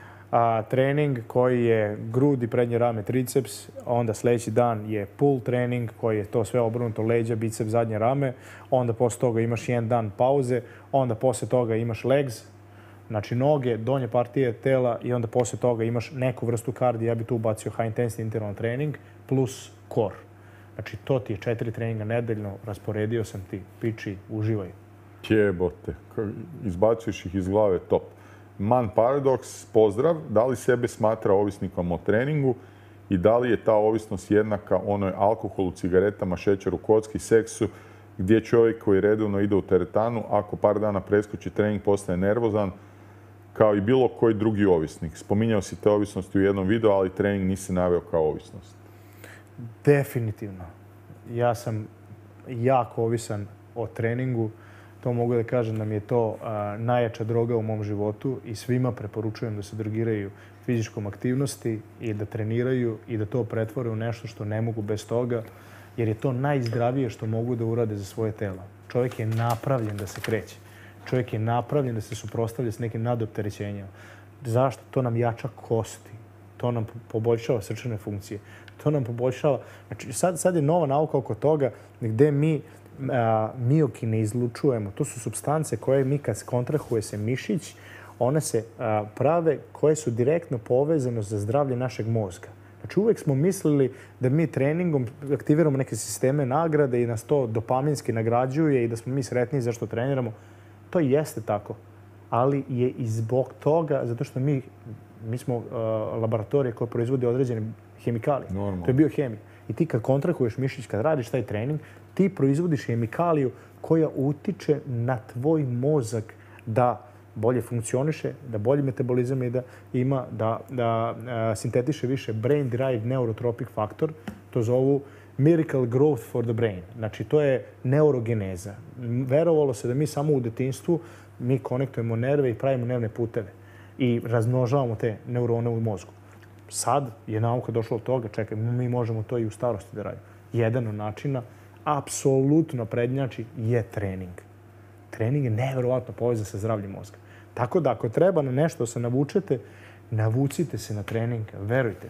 Speaker 2: a, trening koji je grudi, prednje rame, triceps, onda sljedeći dan je pull trening koji je to sve obrnuto, leđa, biceps, zadnje rame, onda posle toga imaš jedan dan pauze, onda posle toga imaš legs, znači noge, donje partije tela i onda posle toga imaš neku vrstu kardija, ja bi tu ubacio high intensity interval trening plus core. Znači to ti je četiri treninga nedeljno, rasporedio sam ti, piči, uživaj.
Speaker 1: Jebote, izbacuješ ih iz glave, top. Man Paradox, pozdrav. Da li sebe smatra ovisnikom o treningu i da li je ta ovisnost jednaka onoj alkoholu, cigaretama, šećeru, kocki, seksu, gdje čovjek koji redovno ide u teretanu, ako par dana preskoči trening, postaje nervozan, kao i bilo koji drugi ovisnik. Spominjao si te ovisnosti u jednom videu, ali trening nisi naveo kao ovisnost.
Speaker 2: Definitivno. Ja sam jako ovisan o treningu. To mogu da kažem da mi je to a, najjača droga u mom životu i svima preporučujem da se drogiraju fizičkom aktivnosti i da treniraju i da to pretvore u nešto što ne mogu bez toga, jer je to najzdravije što mogu da urade za svoje telo. Čovjek je napravljen da se kreće. Čovjek je napravljen da se suprotstavlja s nekim nadopterećenjima. Zašto? To nam jača kosti. To nam poboljšava srčane funkcije. To nam poboljšava... Znači, sad, sad je nova nauka oko toga gdje mi miokine izlučujemo. To su supstance koje mi kad kontrahuje se mišić, one se a, prave koje su direktno povezane za zdravlje našeg mozga. Znači uvijek smo mislili da mi treningom aktiviramo neke sisteme nagrade i nas to dopaminski nagrađuje i da smo mi sretniji zašto treniramo. To jeste tako. Ali je i zbog toga, zato što mi Mi smo uh, laboratorije koje proizvode određene hemikalije.
Speaker 1: Normalno.
Speaker 2: To je biohemija. I ti kad kontrakuješ mišić, kad radiš taj trening, ti proizvodiš hemikaliju koja utiče na tvoj mozak da bolje funkcioniše, da bolji metabolizam i da ima, da, da uh, sintetiše više brain derived neurotropic faktor. To zovu miracle growth for the brain. Znači, to je neurogeneza. Verovalo se da mi samo u detinjstvu mi konektujemo nerve i pravimo nervne puteve i razmnožavamo te neurone u mozgu. Sad je nauka došla od toga, čekaj, mi možemo to i u starosti da radimo. Jedan od načina, apsolutno prednjači, je trening. Trening je nevjerovatno povezan sa zdravljem mozga. Tako da, ako treba na nešto se navučete, navucite se na trening, verujte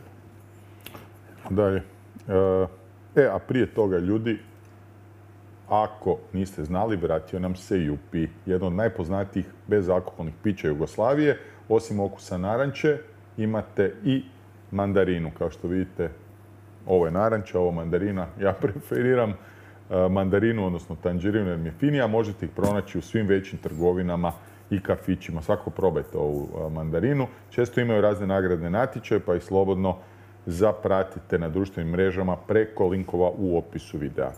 Speaker 2: mi.
Speaker 1: Dalje. E, a prije toga, ljudi, ako niste znali, vratio nam se Jupi, jedno od najpoznatijih bezalkoholnih pića Jugoslavije. Osim okusa naranče, imate i mandarinu. Kao što vidite, ovo je naranča, ovo mandarina. Ja preferiram mandarinu, odnosno tanđerinu, jer mi je finija. Možete ih pronaći u svim većim trgovinama i kafićima. Svako probajte ovu mandarinu. Često imaju razne nagradne natječaje, pa ih slobodno zapratite na društvenim mrežama preko linkova u opisu videa.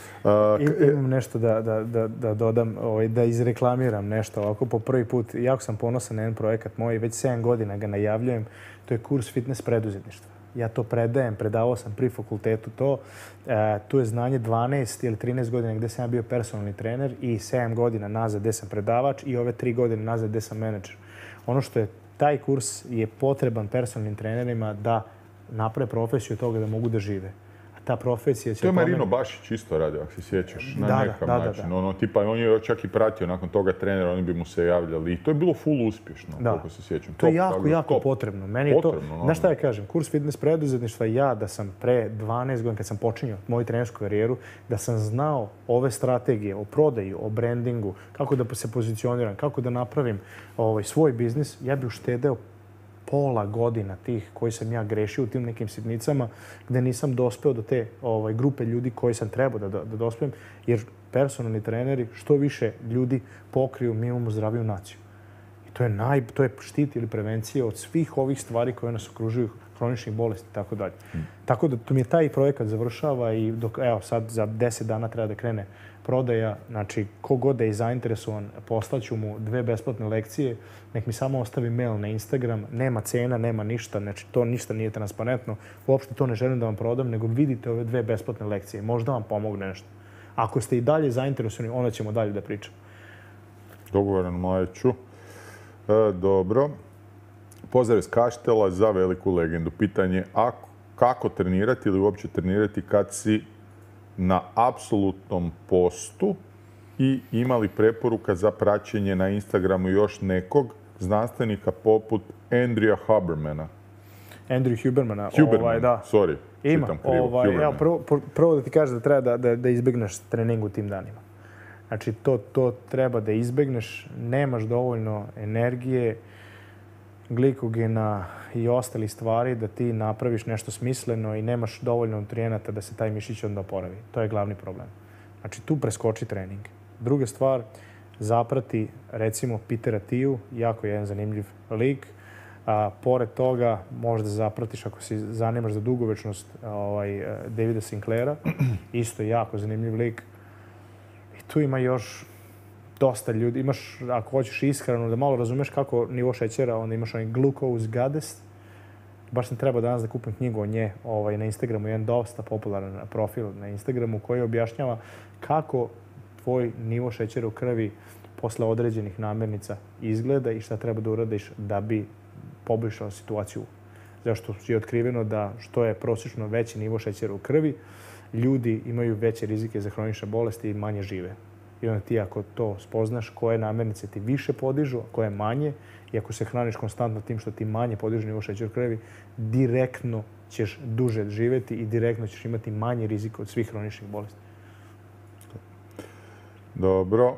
Speaker 2: Uh, Imam nešto da, da, da, da dodam, ovaj, da izreklamiram nešto ovako po prvi put. Jako sam ponosan na jedan projekat moj, već sedam godina ga najavljujem. To je kurs fitness preduzetništva. Ja to predajem, predavao sam pri fakultetu to. E, tu je znanje dvanaest ili trinaest godina gdje sam ja bio personalni trener i sedam godina nazad gdje sam predavač i ove tri godine nazad gdje sam menadžer. Ono što je taj kurs je potreban personalnim trenerima da naprave profesiju toga da mogu da žive. Ta profesija će...
Speaker 1: To je Marino Bašić isto radio, ako se sjećaš, na
Speaker 2: da,
Speaker 1: nekakav
Speaker 2: da,
Speaker 1: način.
Speaker 2: Da, da.
Speaker 1: Ono, tipa, on je čak i pratio nakon toga trenera, oni bi mu se javljali. I to je bilo full uspješno,
Speaker 2: da.
Speaker 1: koliko se sjećam.
Speaker 2: To je
Speaker 1: top,
Speaker 2: jako,
Speaker 1: tako,
Speaker 2: jako
Speaker 1: top.
Speaker 2: potrebno. Meni je
Speaker 1: potrebno,
Speaker 2: to... Znaš šta ja kažem? Kurs fitness preduzetništva, ja da sam pre dvanaest godina, kad sam počinio moju trenersku karijeru, da sam znao ove strategije o prodaji, o brandingu, kako da se pozicioniram, kako da napravim ovaj, svoj biznis, ja bih uštedeo pola godina tih koji sam ja grešio u tim nekim sitnicama gdje nisam dospeo do te ovaj, grupe ljudi koji sam trebao da, da dospem, jer personalni treneri što više ljudi pokriju, mi imamo zdraviju naciju. I to je, naj, to je štit ili prevencija od svih ovih stvari koje nas okružuju, hroničnih bolesti i tako dalje. Tako da to mi je taj projekat završava i dok, evo, sad za deset dana treba da krene prodaja. Znači, kogod da je zainteresovan, poslaću mu dve besplatne lekcije. Nek mi samo ostavi mail na Instagram. Nema cena, nema ništa. Znači, to ništa nije transparentno. Uopšte to ne želim da vam prodam, nego vidite ove dve besplatne lekcije. Možda vam pomogne nešto. Ako ste i dalje zainteresovani, onda ćemo dalje da pričamo.
Speaker 1: Dogovoreno, Mlajeću. E, dobro. Pozdrav iz Kaštela za veliku legendu. Pitanje ako, kako trenirati ili uopće trenirati kad si na apsolutnom postu i imali preporuka za praćenje na Instagramu još nekog znanstvenika poput Andrewa Hubermana.
Speaker 2: Andrew Hubermana.
Speaker 1: Huberman,
Speaker 2: ovaj, da.
Speaker 1: sorry,
Speaker 2: Ima.
Speaker 1: čitam krivo.
Speaker 2: Ovaj, evo, prvo, prvo da ti kažeš da treba da, da, da izbjegneš trening u tim danima. Znači, to, to treba da izbjegneš. Nemaš dovoljno energije, glikogena i ostali stvari da ti napraviš nešto smisleno i nemaš dovoljno nutrijenata da se taj mišić onda oporavi. To je glavni problem. Znači, tu preskoči trening. Druga stvar, zaprati, recimo, Petera Thiel, jako je jedan zanimljiv lik. A, pored toga, možda zapratiš, ako si zanimaš za dugovečnost, ovaj, Davida Sinclaira, isto jako zanimljiv lik. I tu ima još dosta ljudi. Imaš, ako hoćeš ishranu, da malo razumeš kako nivo šećera, onda imaš onaj Glucose Goddess. Baš sam trebao danas da kupim knjigu o nje ovaj, na Instagramu. Jedan dosta popularan profil na Instagramu koji objašnjava kako tvoj nivo šećera u krvi posle određenih namirnica izgleda i šta treba da uradiš da bi poboljšao situaciju. Zašto je otkriveno da što je prosječno veći nivo šećera u krvi, ljudi imaju veće rizike za hronične bolesti i manje žive. I onda ti ako to spoznaš koje namirnice ti više podižu, a koje manje, i ako se hraniš konstantno tim što ti manje podižu nivo šećera u krvi, direktno ćeš duže živjeti i direktno ćeš imati manje rizika od svih hroničnih bolesti.
Speaker 1: Dobro.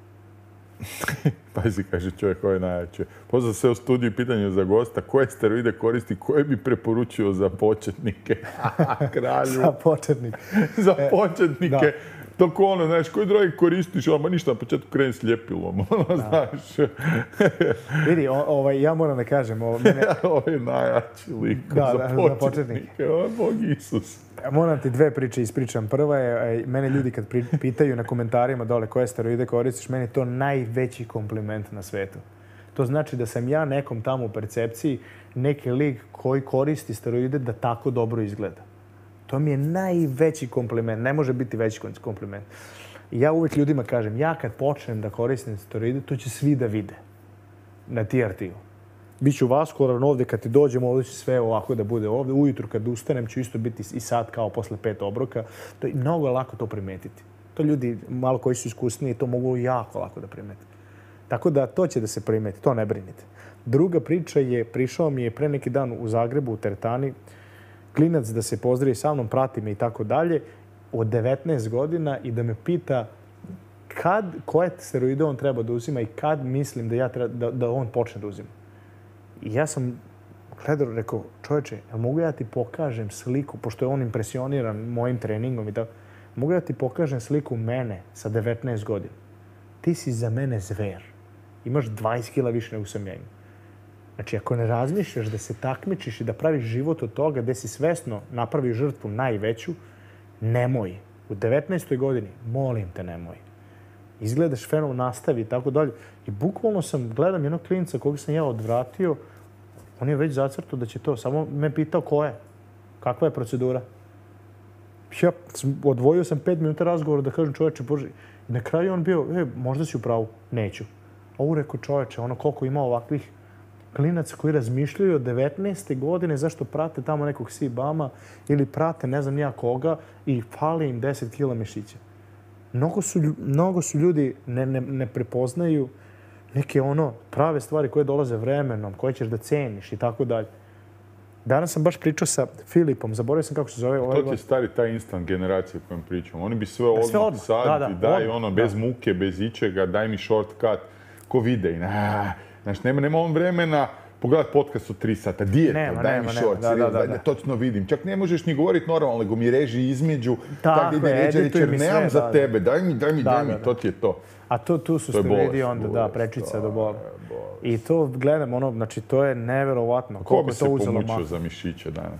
Speaker 1: Pazi, kaže čovjek, ovo je najjače. Pozdrav se u studiju, pitanje za gosta. Koje steroide koristi, koje bi preporučio za početnike? Kralju.
Speaker 2: Za početnike.
Speaker 1: Za početnike. Tako ono, znaš, koji droge koristiš, ono, ništa, na početku kreni s ljepilom, ono, znaš.
Speaker 2: Vidi, ovaj, ja moram da kažem, ovo, mene...
Speaker 1: ovo je najjači lik
Speaker 2: da,
Speaker 1: za početnike, ovo je Bog Isus.
Speaker 2: Moram ti dve priče ispričam. Prva je, mene ljudi kad pitaju na komentarima dole koje steroide koristiš, meni je to najveći kompliment na svetu. To znači da sam ja nekom tamo u percepciji neki lik koji koristi steroide da tako dobro izgleda. To mi je najveći kompliment. Ne može biti veći kompliment. Ja uvijek ljudima kažem, ja kad počnem da koristim steroide, to će svi da vide na T R T-u. Biću vaskularan ovdje kad ti dođemo, ovdje će sve ovako da bude ovdje. Ujutru kad ustanem ću isto biti i sad kao posle pet obroka. To je mnogo lako to primetiti. To ljudi malo koji su iskusniji to mogu jako lako da primete. Tako da to će da se primeti, to ne brinite. Druga priča je, prišao mi je pre neki dan u Zagrebu, u teretani, klinac da se pozdravi sa mnom, prati me i tako dalje, od devetnaest godina i da me pita kad, koje steroide on treba da uzima i kad mislim da, ja treba, da, da on počne da uzima. I ja sam gledao, rekao, čovječe, jel mogu ja ti pokažem sliku, pošto je on impresioniran mojim treningom i tako, mogu ja ti pokažem sliku mene sa devetnaest godina. Ti si za mene zver. Imaš dvadeset kila više nego sam ja imao. Znači, ako ne razmišljaš da se takmičiš i da praviš život od toga gde si svesno napraviš žrtvu najveću, nemoj. U devetnaestoj godini, molim te, nemoj. Izgledaš fenomen, nastavi i tako dalje. I bukvalno sam, gledam jednog klinca koga sam ja odvratio, on je već zacrtao da će to. Samo me pitao ko je, kakva je procedura. Ja odvojio sam pet minuta razgovora da kažem čovječe, Bože, na kraju on bio, e, možda si u pravu, neću. Ovo rekao čovječe, ono koliko ima ovakvih klinaca koji razmišljaju od devetnaeste godine zašto prate tamo nekog Sibama ili prate ne znam nija koga i fali im deset kila mišića. Mnogo su, mnogo su ljudi ne, ne, ne prepoznaju neke ono prave stvari koje dolaze vremenom, koje ćeš da ceniš i tako dalje. Danas sam baš pričao sa Filipom, zaboravio sam kako se zove.
Speaker 1: Ovaj... To ti je stari taj instant generacija o kojem pričamo. Oni bi sve odmah, sve odmah. sad da, da, daj odmah. ono, bez da. muke, bez ičega, daj mi shortcut, ko vide. Znaš, nema, nema on vremena pogledat podcast od tri sata. Dijeta,
Speaker 2: nema,
Speaker 1: daj
Speaker 2: nema,
Speaker 1: mi short,
Speaker 2: da, da, da, da.
Speaker 1: točno vidim. Čak ne možeš ni govoriti normalno, nego mi reži između.
Speaker 2: Tako je, edituj mi sve.
Speaker 1: Nemam za
Speaker 2: da,
Speaker 1: tebe, daj mi, daj mi,
Speaker 2: da,
Speaker 1: daj mi,
Speaker 2: da, da.
Speaker 1: to ti je to.
Speaker 2: A to, tu su
Speaker 1: to
Speaker 2: steroidi onda, da, prečica do bola. I to gledam, ono, znači, to je neverovatno.
Speaker 1: Ko bi se pomučio za mišiće danas?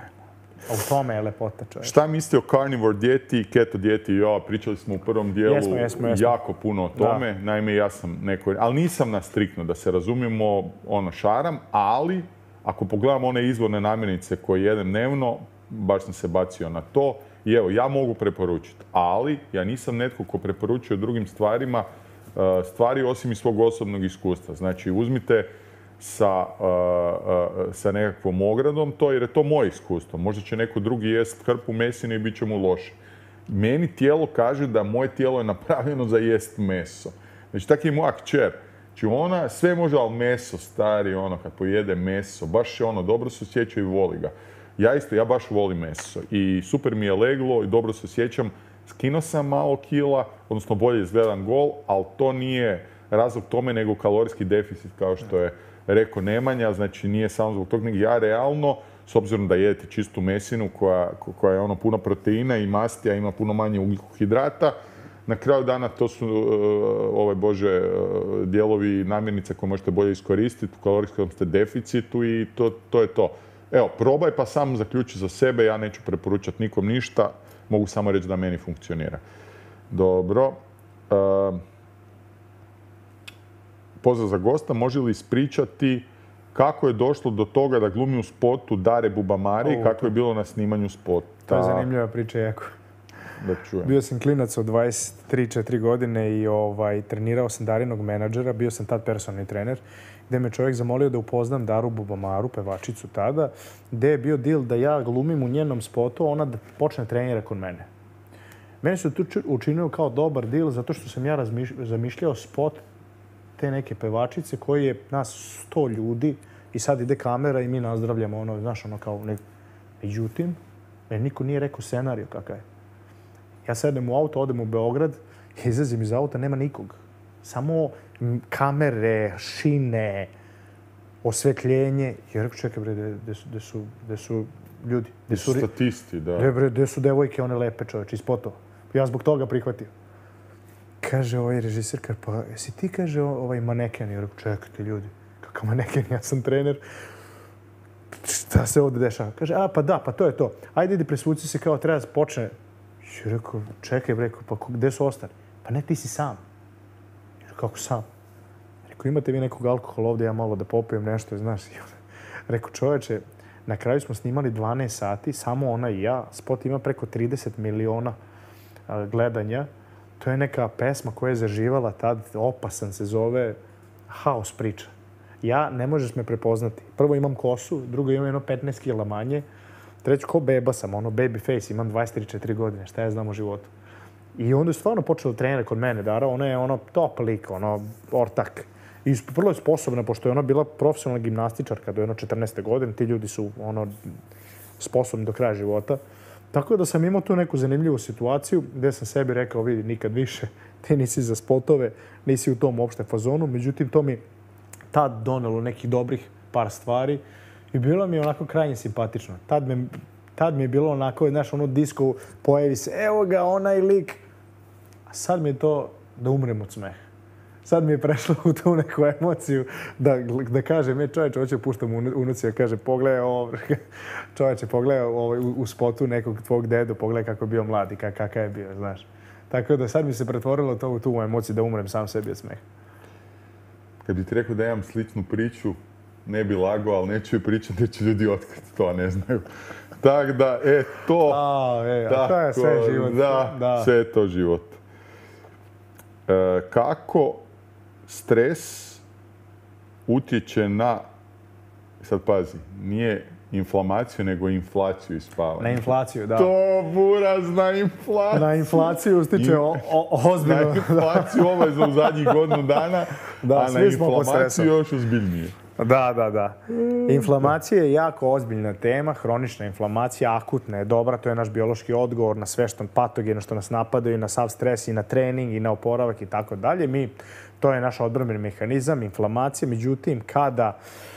Speaker 2: A u tome je lepota, čovjek.
Speaker 1: Šta mislite o carnivore dijeti, keto dijeti? Ja, pričali smo u prvom dijelu
Speaker 2: jesmo, jesmo, jesmo.
Speaker 1: jako puno o tome. Da. Naime, ja sam neko... Ali nisam na striktno, da se razumijemo, ono, šaram, ali ako pogledam one izvorne namirnice koje jedem dnevno, baš sam se bacio na to. I evo, ja mogu preporučiti, ali ja nisam netko ko preporučuje drugim stvarima stvari osim iz svog osobnog iskustva. Znači, uzmite sa, uh, uh, sa nekakvom ogradom to, jer je to moje iskustvo. Možda će neko drugi jest hrpu mesine i bit će mu loše. Meni tijelo kaže da moje tijelo je napravljeno za jest meso. Znači, tako je moja kćer. Znači, ona sve može, ali meso, stari, ono, kad pojede meso, baš je ono, dobro se osjeća i voli ga. Ja isto, ja baš volim meso. I super mi je leglo i dobro se osjećam. Skinuo sam malo kila, odnosno bolje izgledam gol, ali to nije razlog tome nego kalorijski deficit, kao što je rekao Nemanja. Znači, nije samo zbog toga, nego ja realno, s obzirom da jedete čistu mesinu koja, koja je ono puno proteina i masti, a ima puno manje ugljikohidrata, na kraju dana to su, ovaj Bože, dijelovi namirnica koje možete bolje iskoristiti, u kalorijskom ste deficitu i to, to je to. Evo, probaj pa sam zaključi za sebe, ja neću preporučati nikom ništa, mogu samo reći da meni funkcionira. Dobro. Uh, pozdrav za gosta, može li ispričati kako je došlo do toga da glumi u spotu Dare Bubamari i kako je bilo na snimanju spota?
Speaker 2: To je zanimljiva priča, jako.
Speaker 1: Da čujem.
Speaker 2: Bio sam klinac od dvadeset tri četiri godine i ovaj, trenirao sam Darinog menadžera, bio sam tad personalni trener, gde me čovjek zamolio da upoznam Daru Bubamaru, pevačicu tada, gde je bio deal da ja glumim u njenom spotu, ona da počne trenira kod mene. Meni se to učinio kao dobar deal zato što sam ja zamišljao spot te neke pevačice koji je nas sto ljudi i sad ide kamera i mi nazdravljamo ono, znaš, ono kao nek... Međutim, meni niko nije rekao scenariju kakav je. Ja sedem u auto, odem u Beograd, izlazim iz auta, nema nikog. Samo kamere, šine, osvetljenje. Ja rekao, čekaj bre, gde su, gde su, gde su ljudi?
Speaker 1: Gde su statisti, da.
Speaker 2: Gde, bre, gde su devojke, one lepe čoveče, iz potova? Ja zbog toga prihvatio. Kaže ovaj režiser, pa jesi ti, kaže, ovaj maneken? Ja rekao, čekajte ljudi, kakav maneken, ja sam trener. Šta se ovdje dešava? Kaže, a pa da, pa to je to. Ajde, idi, presvuci se kao treba da počne. Ja rekao, čekaj, rekao, pa gde su ostali? Pa ne, ti si sam. Ja rekao, kako sam? Rekao, imate vi nekog alkohola ovdje, ja malo da popijem nešto, znaš. Rekao, čoveče, na kraju smo snimali dvanaest sati, samo ona i ja. Spot ima preko trideset miliona gledanja. To je neka pesma koja je zaživala tad, opasan se zove, haos priča. Ja, ne možeš me prepoznati. Prvo imam kosu, drugo imam jedno petnaest kila manje, treće ko beba sam, ono baby face, imam dvadeset tri četiri godine, šta ja znam o životu. I onda je stvarno počela trener kod mene, Dara, ona je ono top lik, ono ortak. I vrlo je sposobna, pošto je ona bila profesionalna gimnastičarka do jedno četrnaeste godine, ti ljudi su ono sposobni do kraja života. Tako da sam imao tu neku zanimljivu situaciju gdje sam sebi rekao, vidi, nikad više, ti nisi za spotove, nisi u tom opšte fazonu. Međutim, to mi tad donelo nekih dobrih par stvari i bilo mi je onako krajnje simpatično. Tad, me, tad mi je bilo onako, znaš, ono disko, pojavi se, evo ga, onaj lik. A sad mi je to da umrem od smeha. Sad mi je prešlo u tu neku emociju da, da kažem, je čovječe, hoće puštam unuci, da kaže, pogledaj ovo, čovječe, pogledaj ovo u, u spotu nekog tvog dedu, pogledaj kako je bio mlad i kakav je bio, znaš. Tako da sad mi se pretvorilo to u tu emociju da umrem sam sebi od smeha.
Speaker 1: Kad bi ti rekao da imam sličnu priču, ne bi lagao, ali neću joj pričati jer će ljudi otkriti to, ne znaju. Tako da, e, to...
Speaker 2: A, e, a to je sve život.
Speaker 1: Da, da, sve je to život. E, kako stres utječe na, sad pazi, nije inflamaciju, nego inflaciju i spavanje.
Speaker 2: Na inflaciju, da.
Speaker 1: To buraz na inflaciju.
Speaker 2: Na inflaciju utiče o, o, ozbiljno.
Speaker 1: Na inflaciju obavezno u zadnjih godinu dana,
Speaker 2: da,
Speaker 1: a na inflamaciju još ozbiljnije.
Speaker 2: Da, da, da. Inflamacija je jako ozbiljna tema, hronična inflamacija, akutna je dobra, to je naš biološki odgovor na sve što patogene što nas napadaju, na sav stres i na trening i na oporavak i tako dalje. Mi, to je naš odbrambeni mehanizam, inflamacija, međutim, kada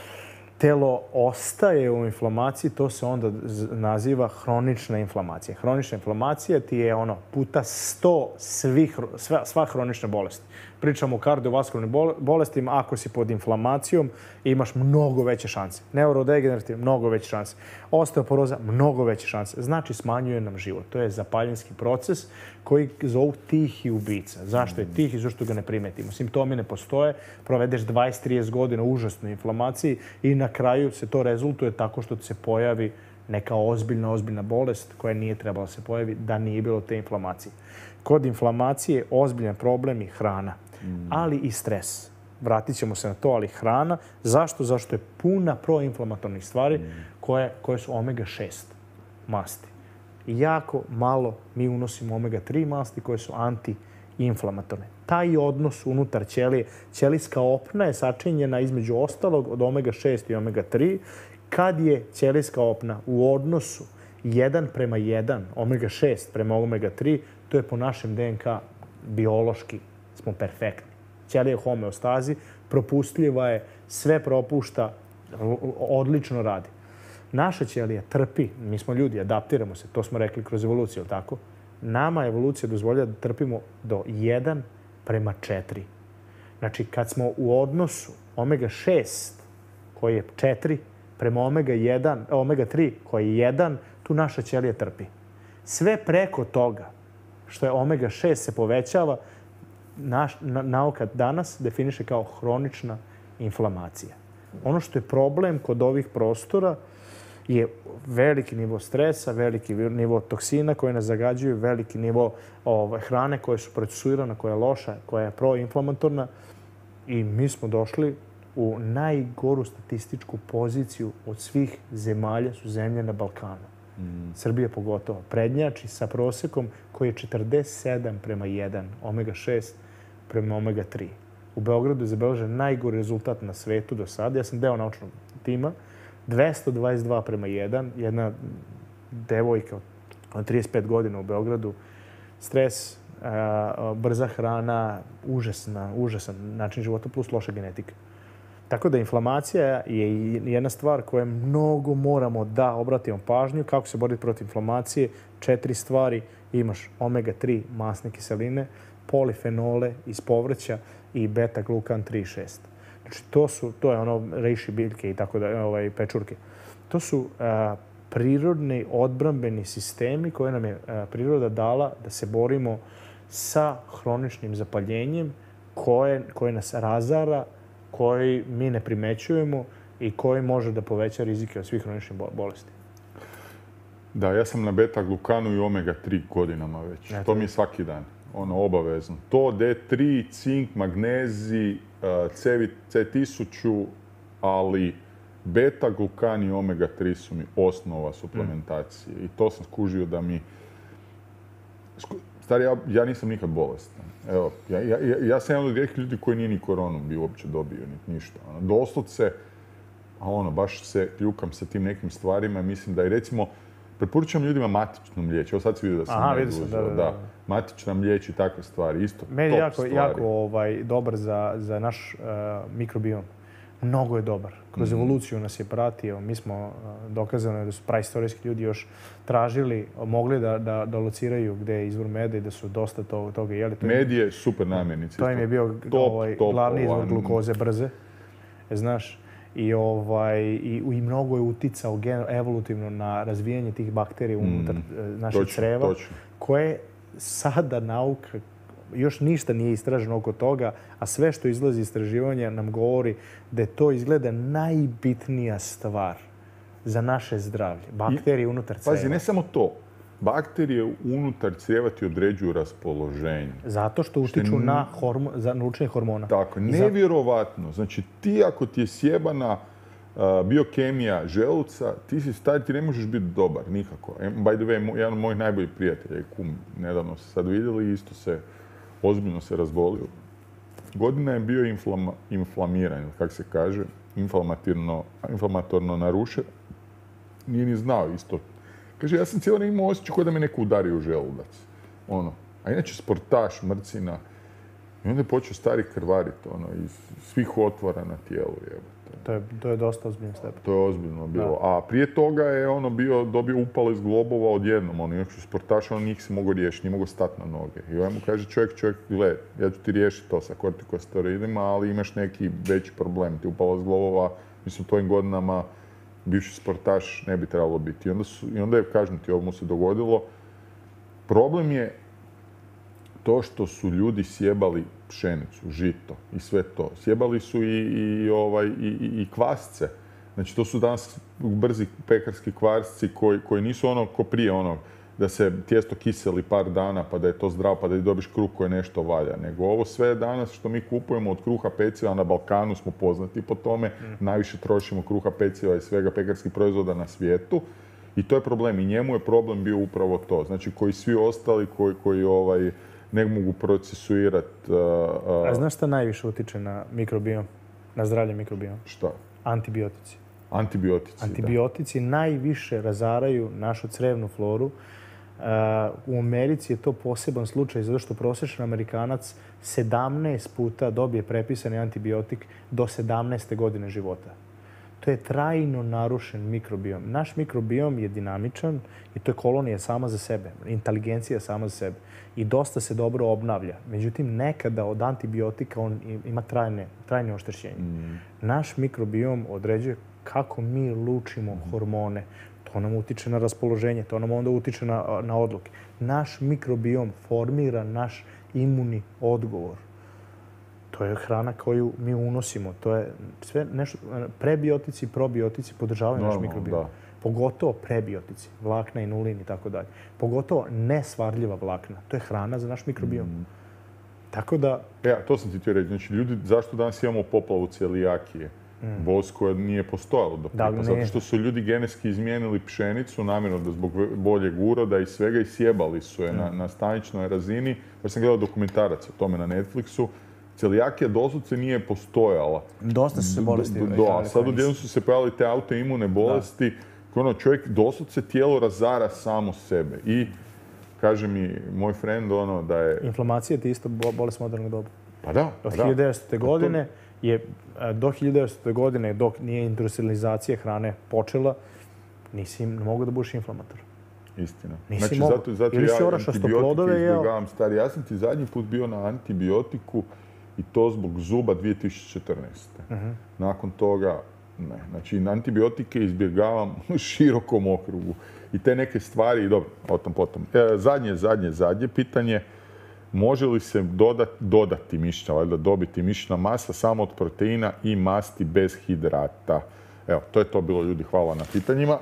Speaker 2: telo ostaje u inflamaciji, to se onda naziva hronična inflamacija. Hronična inflamacija ti je ono puta sto svih, sva, sva hronična bolesti. Pričamo o kardiovaskularnim bolestima, ako si pod inflamacijom, imaš mnogo veće šanse. Neurodegenerativ, mnogo veće šanse. Osteoporoza, mnogo veće šanse. Znači, smanjuje nam život. To je zapaljenski proces koji zovu tihi ubica. Zašto je tihi? Zašto ga ne primetimo? Simptomi ne postoje, provedeš dvadeset do trideset godina u užasnoj inflamaciji i na kraju se to rezultuje tako što se pojavi neka ozbiljna, ozbiljna bolest koja nije trebala se pojavi da nije bilo te inflamacije. Kod inflamacije ozbiljan problem je hrana, ali i stres. Vratit ćemo se na to, ali hrana. Zašto? Zašto je puna proinflamatornih stvari koje, koje su omega šest masti. I jako malo mi unosimo omega tri masti koje su antiinflamatorne. Taj odnos unutar ćelije, ćelijska opna je sačinjena između ostalog od omega šest i omega tri. Kad je ćelijska opna u odnosu jedan prema jedan, omega šest prema omega tri, to je po našem D N K biološki smo perfektni. Ćelija je u homeostazi, propustljiva je, sve propušta, odlično radi. Naša ćelija trpi, mi smo ljudi, adaptiramo se, to smo rekli kroz evoluciju, ili tako? Nama evolucija dozvoljava da trpimo do jedan prema četiri. Znači, kad smo u odnosu omega šest, koji je četiri, prema omega jedan, omega tri, koji je jedan, tu naša ćelija trpi. Sve preko toga, što je omega šest se povećava, naš, na, nauka danas definiše kao hronična inflamacija. Ono što je problem kod ovih prostora je veliki nivo stresa, veliki nivo toksina koje nas zagađuju, veliki nivo ovaj, hrane koje su procesuirana, koja je loša, koja je proinflamatorna. I mi smo došli u najgoru statističku poziciju od svih zemalja su zemlje na Balkanu. Mm. Srbija pogotovo. Prednjači sa prosekom koji je četrdeset sedam prema jedan, omega šest prema omega tri. U Beogradu je zabeležen najgori rezultat na svetu do sada. Ja sam deo naučnog tima. dvesta dvadeset dva prema jedan. Jedna devojka od trideset pet godina u Beogradu. Stres, brza hrana, užasna, užasan način života plus loša genetika. Tako da inflamacija je jedna stvar koju mnogo moramo da obratimo pažnju. Kako se boriti protiv inflamacije? Četiri stvari. imaš omega tri masne kiseline, polifenole iz povrća i beta-glukan tri šest. Znači, to su, to je ono reishi biljke i tako da, ovaj, pečurke. To su a, prirodni odbrambeni sistemi koje nam je a, priroda dala da se borimo sa hroničnim zapaljenjem koje, koje nas razara, koji mi ne primećujemo i koji može da poveća rizike od svih hroničnih bolesti.
Speaker 1: Da, ja sam na beta-glukanu i omega tri godinama već.
Speaker 2: Ja,
Speaker 1: to mi je svaki dan. Ono, obavezno. To, D tri, cink, magnezij, C tisuću, ali beta-glukan i omega tri su mi osnova suplementacije. Mm. I to sam skužio da mi... Stari, ja, ja nisam nikad bolestan. Evo, ja, ja, ja sam jedan od rijetkih ljudi koji nije ni koronu bi uopće dobio, ni ništa. Ono, doslovce, a ono, baš se kljukam sa tim nekim stvarima i mislim da i recimo, preporučujem ljudima matično mlijeće. Evo sad si vidio da sam
Speaker 2: Aha,
Speaker 1: med
Speaker 2: sam,
Speaker 1: uzeo.
Speaker 2: da, da, da.
Speaker 1: Da, matična mlijeće i takve stvari. Isto
Speaker 2: Meni
Speaker 1: top
Speaker 2: jako,
Speaker 1: stvari.
Speaker 2: jako ovaj, dobar za, za naš uh, mikrobiom. Mnogo je dobar. Kroz mm. evoluciju nas je pratio. Mi smo, uh, dokazano da su praistorijski ljudi još tražili, mogli da, da, da lociraju gdje je izvor meda i da su dosta to, toga jeli. To
Speaker 1: Med je super namirnica.
Speaker 2: To im je bio
Speaker 1: top,
Speaker 2: ovaj,
Speaker 1: top,
Speaker 2: glavni izvor
Speaker 1: ovaj,
Speaker 2: glukoze brze. Znaš, i, ovaj, i, i mnogo je uticao gen, evolutivno na razvijanje tih bakterija unutar mm. našeg
Speaker 1: točno,
Speaker 2: creva,
Speaker 1: točno.
Speaker 2: koje sada nauka još ništa nije istraženo oko toga, a sve što izlazi iz istraživanja nam govori da je to izgleda najbitnija stvar za naše zdravlje. Bakterije I, unutar creva.
Speaker 1: Pazi, ne samo to. Bakterije unutar crijeva ti određuju raspoloženje.
Speaker 2: Zato što utiču što na, hormo, za, na učenje hormona.
Speaker 1: Tako, nevjerovatno. Znači, ti ako ti je sjebana uh, biokemija želuca, ti si stari, ti ne možeš biti dobar, nikako. By the way, jedan od mojih najboljih prijatelja i kum, nedavno se sad vidjeli i isto se, ozbiljno se razbolio. Godina je bio inflama, inflamiran, kako se kaže, inflamatorno, inflamatorno narušen. Nije ni znao isto. Kaže, ja sam cijelo ne imao osjećaj kao da me neko udario u želudac. Ono. A inače sportaš, mrcina. I onda je počeo stari krvariti, ono, iz svih otvora na tijelu.
Speaker 2: To je, to je dosta ozbiljno stepen.
Speaker 1: To je ozbiljno bilo. Da. A prije toga je ono bio, dobio upalo iz globova odjednom. Ono, inače sportaš, ono njih se mogo riješiti, nije mogo stati na noge. I ovaj mu kaže, čovjek, čovjek, gle, ja ću ti riješiti to sa kortikosteroidima, ali imaš neki veći problem. Ti upalo iz globova, mislim, u tvojim godinama bivši sportaš ne bi trebalo biti. I onda, su, i onda je, kažem ti, ovo mu se dogodilo. Problem je to što su ljudi sjebali pšenicu, žito i sve to. Sjebali su i, i, ovaj, i, i, i kvasce. Znači, to su danas brzi pekarski kvasci koji, koji nisu ono ko prije, ono, da se tijesto kiseli par dana pa da je to zdravo, pa da dobiš kruh koji nešto valja. Nego ovo sve danas što mi kupujemo od kruha, peciva, na Balkanu smo poznati po tome. Mm. Najviše trošimo kruha, peciva i svega pekarskih proizvoda na svijetu. I to je problem. I njemu je problem bio upravo to. Znači, koji svi ostali, koji, koji ovaj, ne mogu procesuirati... Uh, uh,
Speaker 2: A znaš šta najviše utiče na mikrobiom, na zdravlje mikrobioma?
Speaker 1: Šta?
Speaker 2: Antibiotici.
Speaker 1: Antibiotici,
Speaker 2: Antibiotici da. najviše razaraju našu crevnu floru. Uh, u Americi je to poseban slučaj zato što prosječan Amerikanac sedamnaest puta dobije prepisani antibiotik do sedamnaeste godine života. To je trajno narušen mikrobiom. Naš mikrobiom je dinamičan i to je kolonija sama za sebe, inteligencija sama za sebe. I dosta se dobro obnavlja. Međutim, nekada od antibiotika on ima trajne, trajne oštećenje. Mm. Naš mikrobiom određuje kako mi lučimo mm. hormone. To nam utiče na raspoloženje, to nam onda utiče na, na odluke. Naš mikrobiom formira naš imunni odgovor. To je hrana koju mi unosimo. To je sve nešto, prebiotici i probiotici podržavaju naš mikrobiom. Da. Pogotovo prebiotici, vlakna, inulin i tako dalje. Pogotovo nesvarljiva vlakna. To je hrana za naš mikrobiom. Mm. Tako da...
Speaker 1: Ja, to sam ti htio reći. Znači, ljudi, zašto danas imamo poplavu celijakije? Mm. Bolest koja nije postojala do prije. Pa zato što su ljudi genetski izmijenili pšenicu namjerno da zbog boljeg uroda i svega i sjebali su je mm. na, na staničnoj razini. Pa sam gledao dokumentarac o tome na Netflixu. Celijakija doslovce nije postojala.
Speaker 2: Dosta su se bolesti.
Speaker 1: Da, sad odjednom su se pojavili te autoimune bolesti. Ono, čovjek doslovce tijelo razara samo sebe. I kaže mi moj friend ono da je...
Speaker 2: Inflamacija ti isto bolest modernog doba.
Speaker 1: Pa da, pa
Speaker 2: Od hiljadu devetstotne godine je, do hiljadu devetstotne godine, dok nije industrializacija hrane počela, nisi mogao da budeš inflamator.
Speaker 1: Istina.
Speaker 2: Nisi
Speaker 1: Znači,
Speaker 2: mogao.
Speaker 1: zato, zato
Speaker 2: Ili si
Speaker 1: ja
Speaker 2: orašasto
Speaker 1: antibiotike
Speaker 2: plodove jeo.
Speaker 1: izbjegavam stari. Ja sam ti zadnji put bio na antibiotiku i to zbog zuba dvije tisuće četrnaeste.
Speaker 2: Uh-huh.
Speaker 1: Nakon toga, ne. Znači, na antibiotike izbjegavam u širokom okrugu. I te neke stvari, dobro, o tom potom. E, zadnje, zadnje, zadnje pitanje. Može li se dodat, dodati mišićna, valjda dobiti mišićna masa samo od proteina i masti bez hidrata? Evo, to je to bilo, ljudi. Hvala na pitanjima.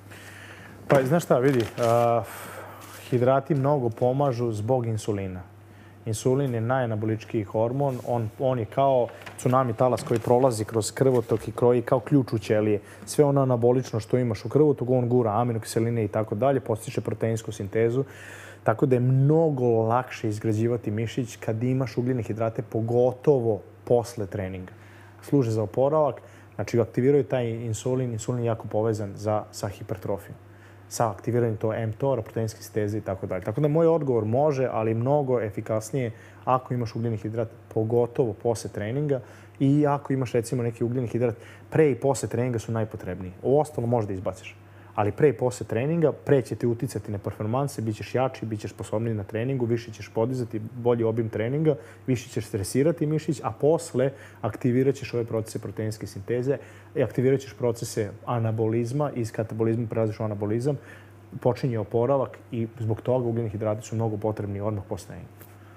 Speaker 2: Pa, znaš šta, vidi, uh, hidrati mnogo pomažu zbog insulina. Insulin je najanaboličkiji hormon, on, on je kao tsunami talas koji prolazi kroz krvotok i kroji kao ključ u ćelije. Sve ono anabolično što imaš u krvotoku, on gura aminokiseline i tako dalje, postiče proteinsku sintezu. Tako da je mnogo lakše izgrađivati mišić kad imaš ugljene hidrate, pogotovo posle treninga. Služe za oporavak, znači aktiviraju taj insulin, insulin je jako povezan za, sa hipertrofijom. Sa aktiviranjem to mTOR, proteinske sinteze i tako dalje. Tako da moj odgovor može, ali mnogo efikasnije ako imaš ugljeni hidrat, pogotovo posle treninga i ako imaš recimo neki ugljeni hidrat, pre i posle treninga su najpotrebniji. Ovo ostalo možda izbaciš. Ali pre i posle treninga, pre će ti uticati na performanse, bit ćeš jači, bit ćeš sposobniji na treningu, više ćeš podizati bolji obim treninga, više ćeš stresirati mišić, a posle aktivirat ćeš ove procese proteinske sinteze i aktivirat ćeš procese anabolizma, iz katabolizma prelaziš u anabolizam, počinje oporavak i zbog toga ugljeni hidrati su mnogo potrebni odmah posle treninga.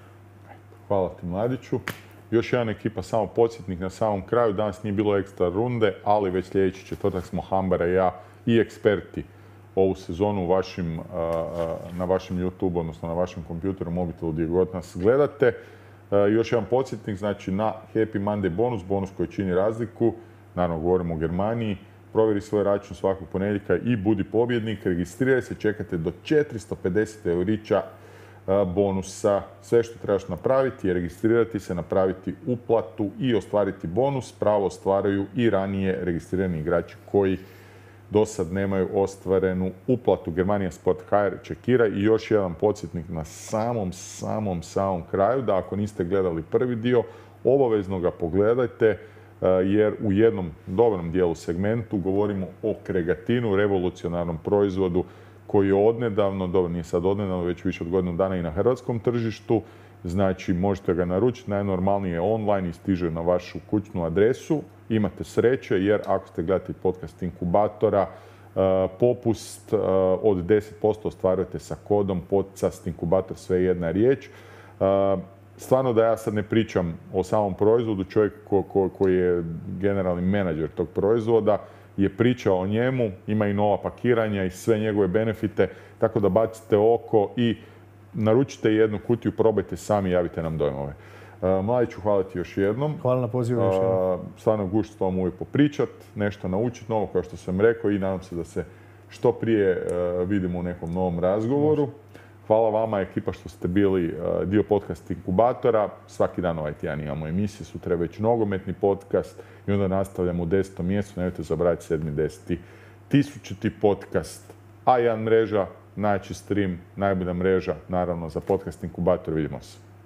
Speaker 1: Hvala ti, Mladiću. Još jedan ekipa, samo podsjetnik na samom kraju. Danas nije bilo ekstra runde, ali već sljedeći četvrtak smo Hambara i ja i eksperti ovu sezonu u vašim, na vašem YouTube, odnosno na vašem kompjuteru, mobitelu, gdje god nas gledate. Još jedan podsjetnik, znači na Happy Monday bonus, bonus koji čini razliku. Naravno, govorimo o Germaniji. Provjeri svoj račun svakog ponedjeljka i budi pobjednik. Registriraj se, čekate do četiristo pedeset eurića bonusa. Sve što trebaš napraviti je registrirati se, napraviti uplatu i ostvariti bonus. Pravo ostvaraju i ranije registrirani igrači koji do sad nemaju ostvarenu uplatu. Germania Sport H R čekira i još jedan podsjetnik na samom, samom, samom kraju, da ako niste gledali prvi dio, obavezno ga pogledajte, jer u jednom dobrom dijelu segmentu govorimo o kregatinu, revolucionarnom proizvodu koji je odnedavno, dobro nije sad odnedavno, već više od godinu dana i na hrvatskom tržištu. Znači, možete ga naručiti, najnormalnije online i stiže na vašu kućnu adresu. Imate sreće jer ako ste gledati podcast inkubatora, popust od deset posto ostvarujete sa kodom podcast inkubator, sve jedna riječ. Stvarno da ja sad ne pričam o samom proizvodu, čovjek ko, ko, koji je generalni menadžer tog proizvoda je pričao o njemu, ima i nova pakiranja i sve njegove benefite, tako da bacite oko i naručite jednu kutiju, probajte sami i javite nam dojmove. Uh, Mladiću, hvala ti još jednom.
Speaker 2: Hvala na pozivu još jednom.
Speaker 1: Uh, stvarno gušt s tom uvijek popričat, nešto naučiti novo, kao što sam rekao, i nadam se da se što prije uh, vidimo u nekom novom razgovoru. Može. Hvala vama, ekipa, što ste bili uh, dio podcast inkubatora. Svaki dan ovaj tjedan imamo emisije, sutra je već nogometni podcast i onda nastavljamo u desetom mjestu. Nemojte zaboraviti sedmi, deseti, tisućiti podcast. A jedan mreža, najjači stream, najbolja mreža, naravno, za podcast inkubator. Vidimo se.